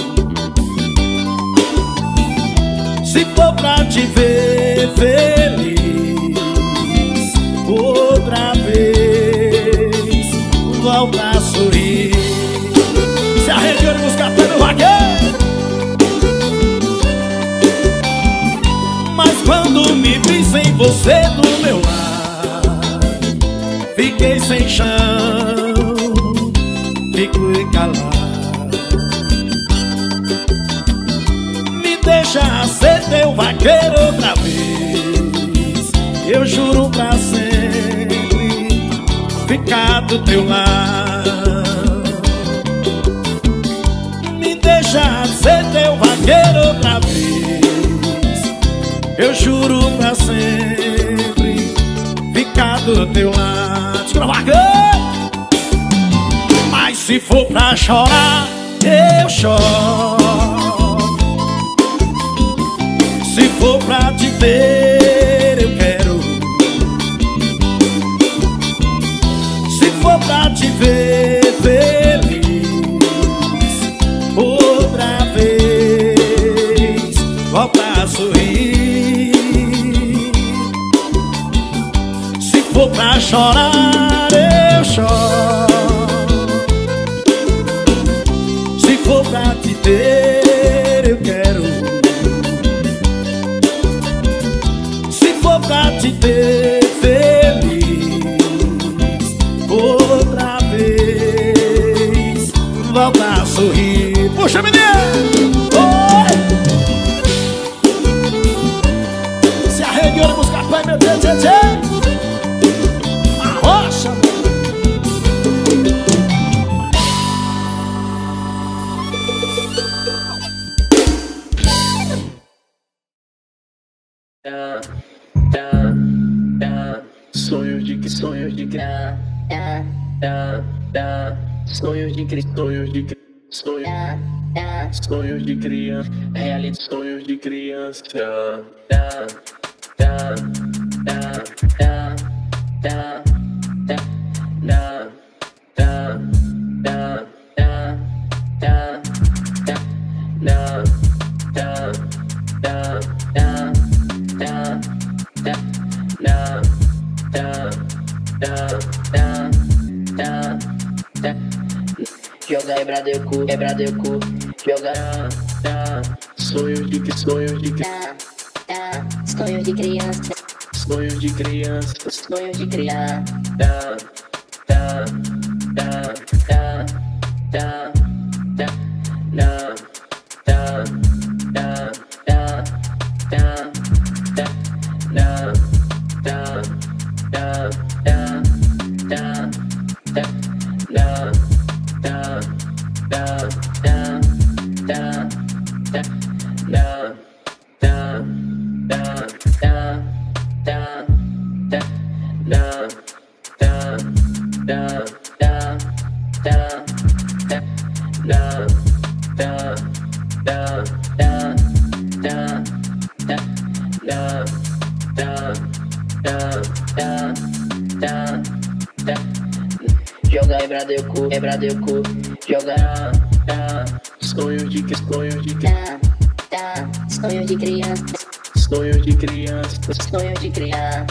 Speaker 1: Se for pra te ver feliz outra vez, volta a sorrir. Se a Rede Ouro buscar pelo vaqueiro. Mas quando me vi sem você do meu lado, fiquei sem chão, fiquei calado. Deixa ser teu vaqueiro outra vez. Eu juro pra sempre ficar do teu lado. Me deixa ser teu vaqueiro outra vez. Eu juro pra sempre ficar do teu lado. Mas se for pra chorar, eu choro. Se for pra te ter, eu quero. Se for pra te ver feliz outra vez, volta a sorrir. Se for pra chorar, eu choro. Se for pra te ter, eu quero. Pra te ter feliz outra vez, volta a sorrir. Puxa, menino! Oi! Se a Rede Ouro buscar pai, meu Deus, tchê, tchê. Arrocha,
Speaker 3: sonhos de criar, sonhos de criança, realidade, sonhos de criança. Joga quebrado eu cu, joga. Sonhos de criança, sonhos de criança, sonhos de criança, sonhos de criança. Joga Ebradeuco, joga sonho de criança, sonho de criança, sonho de criança,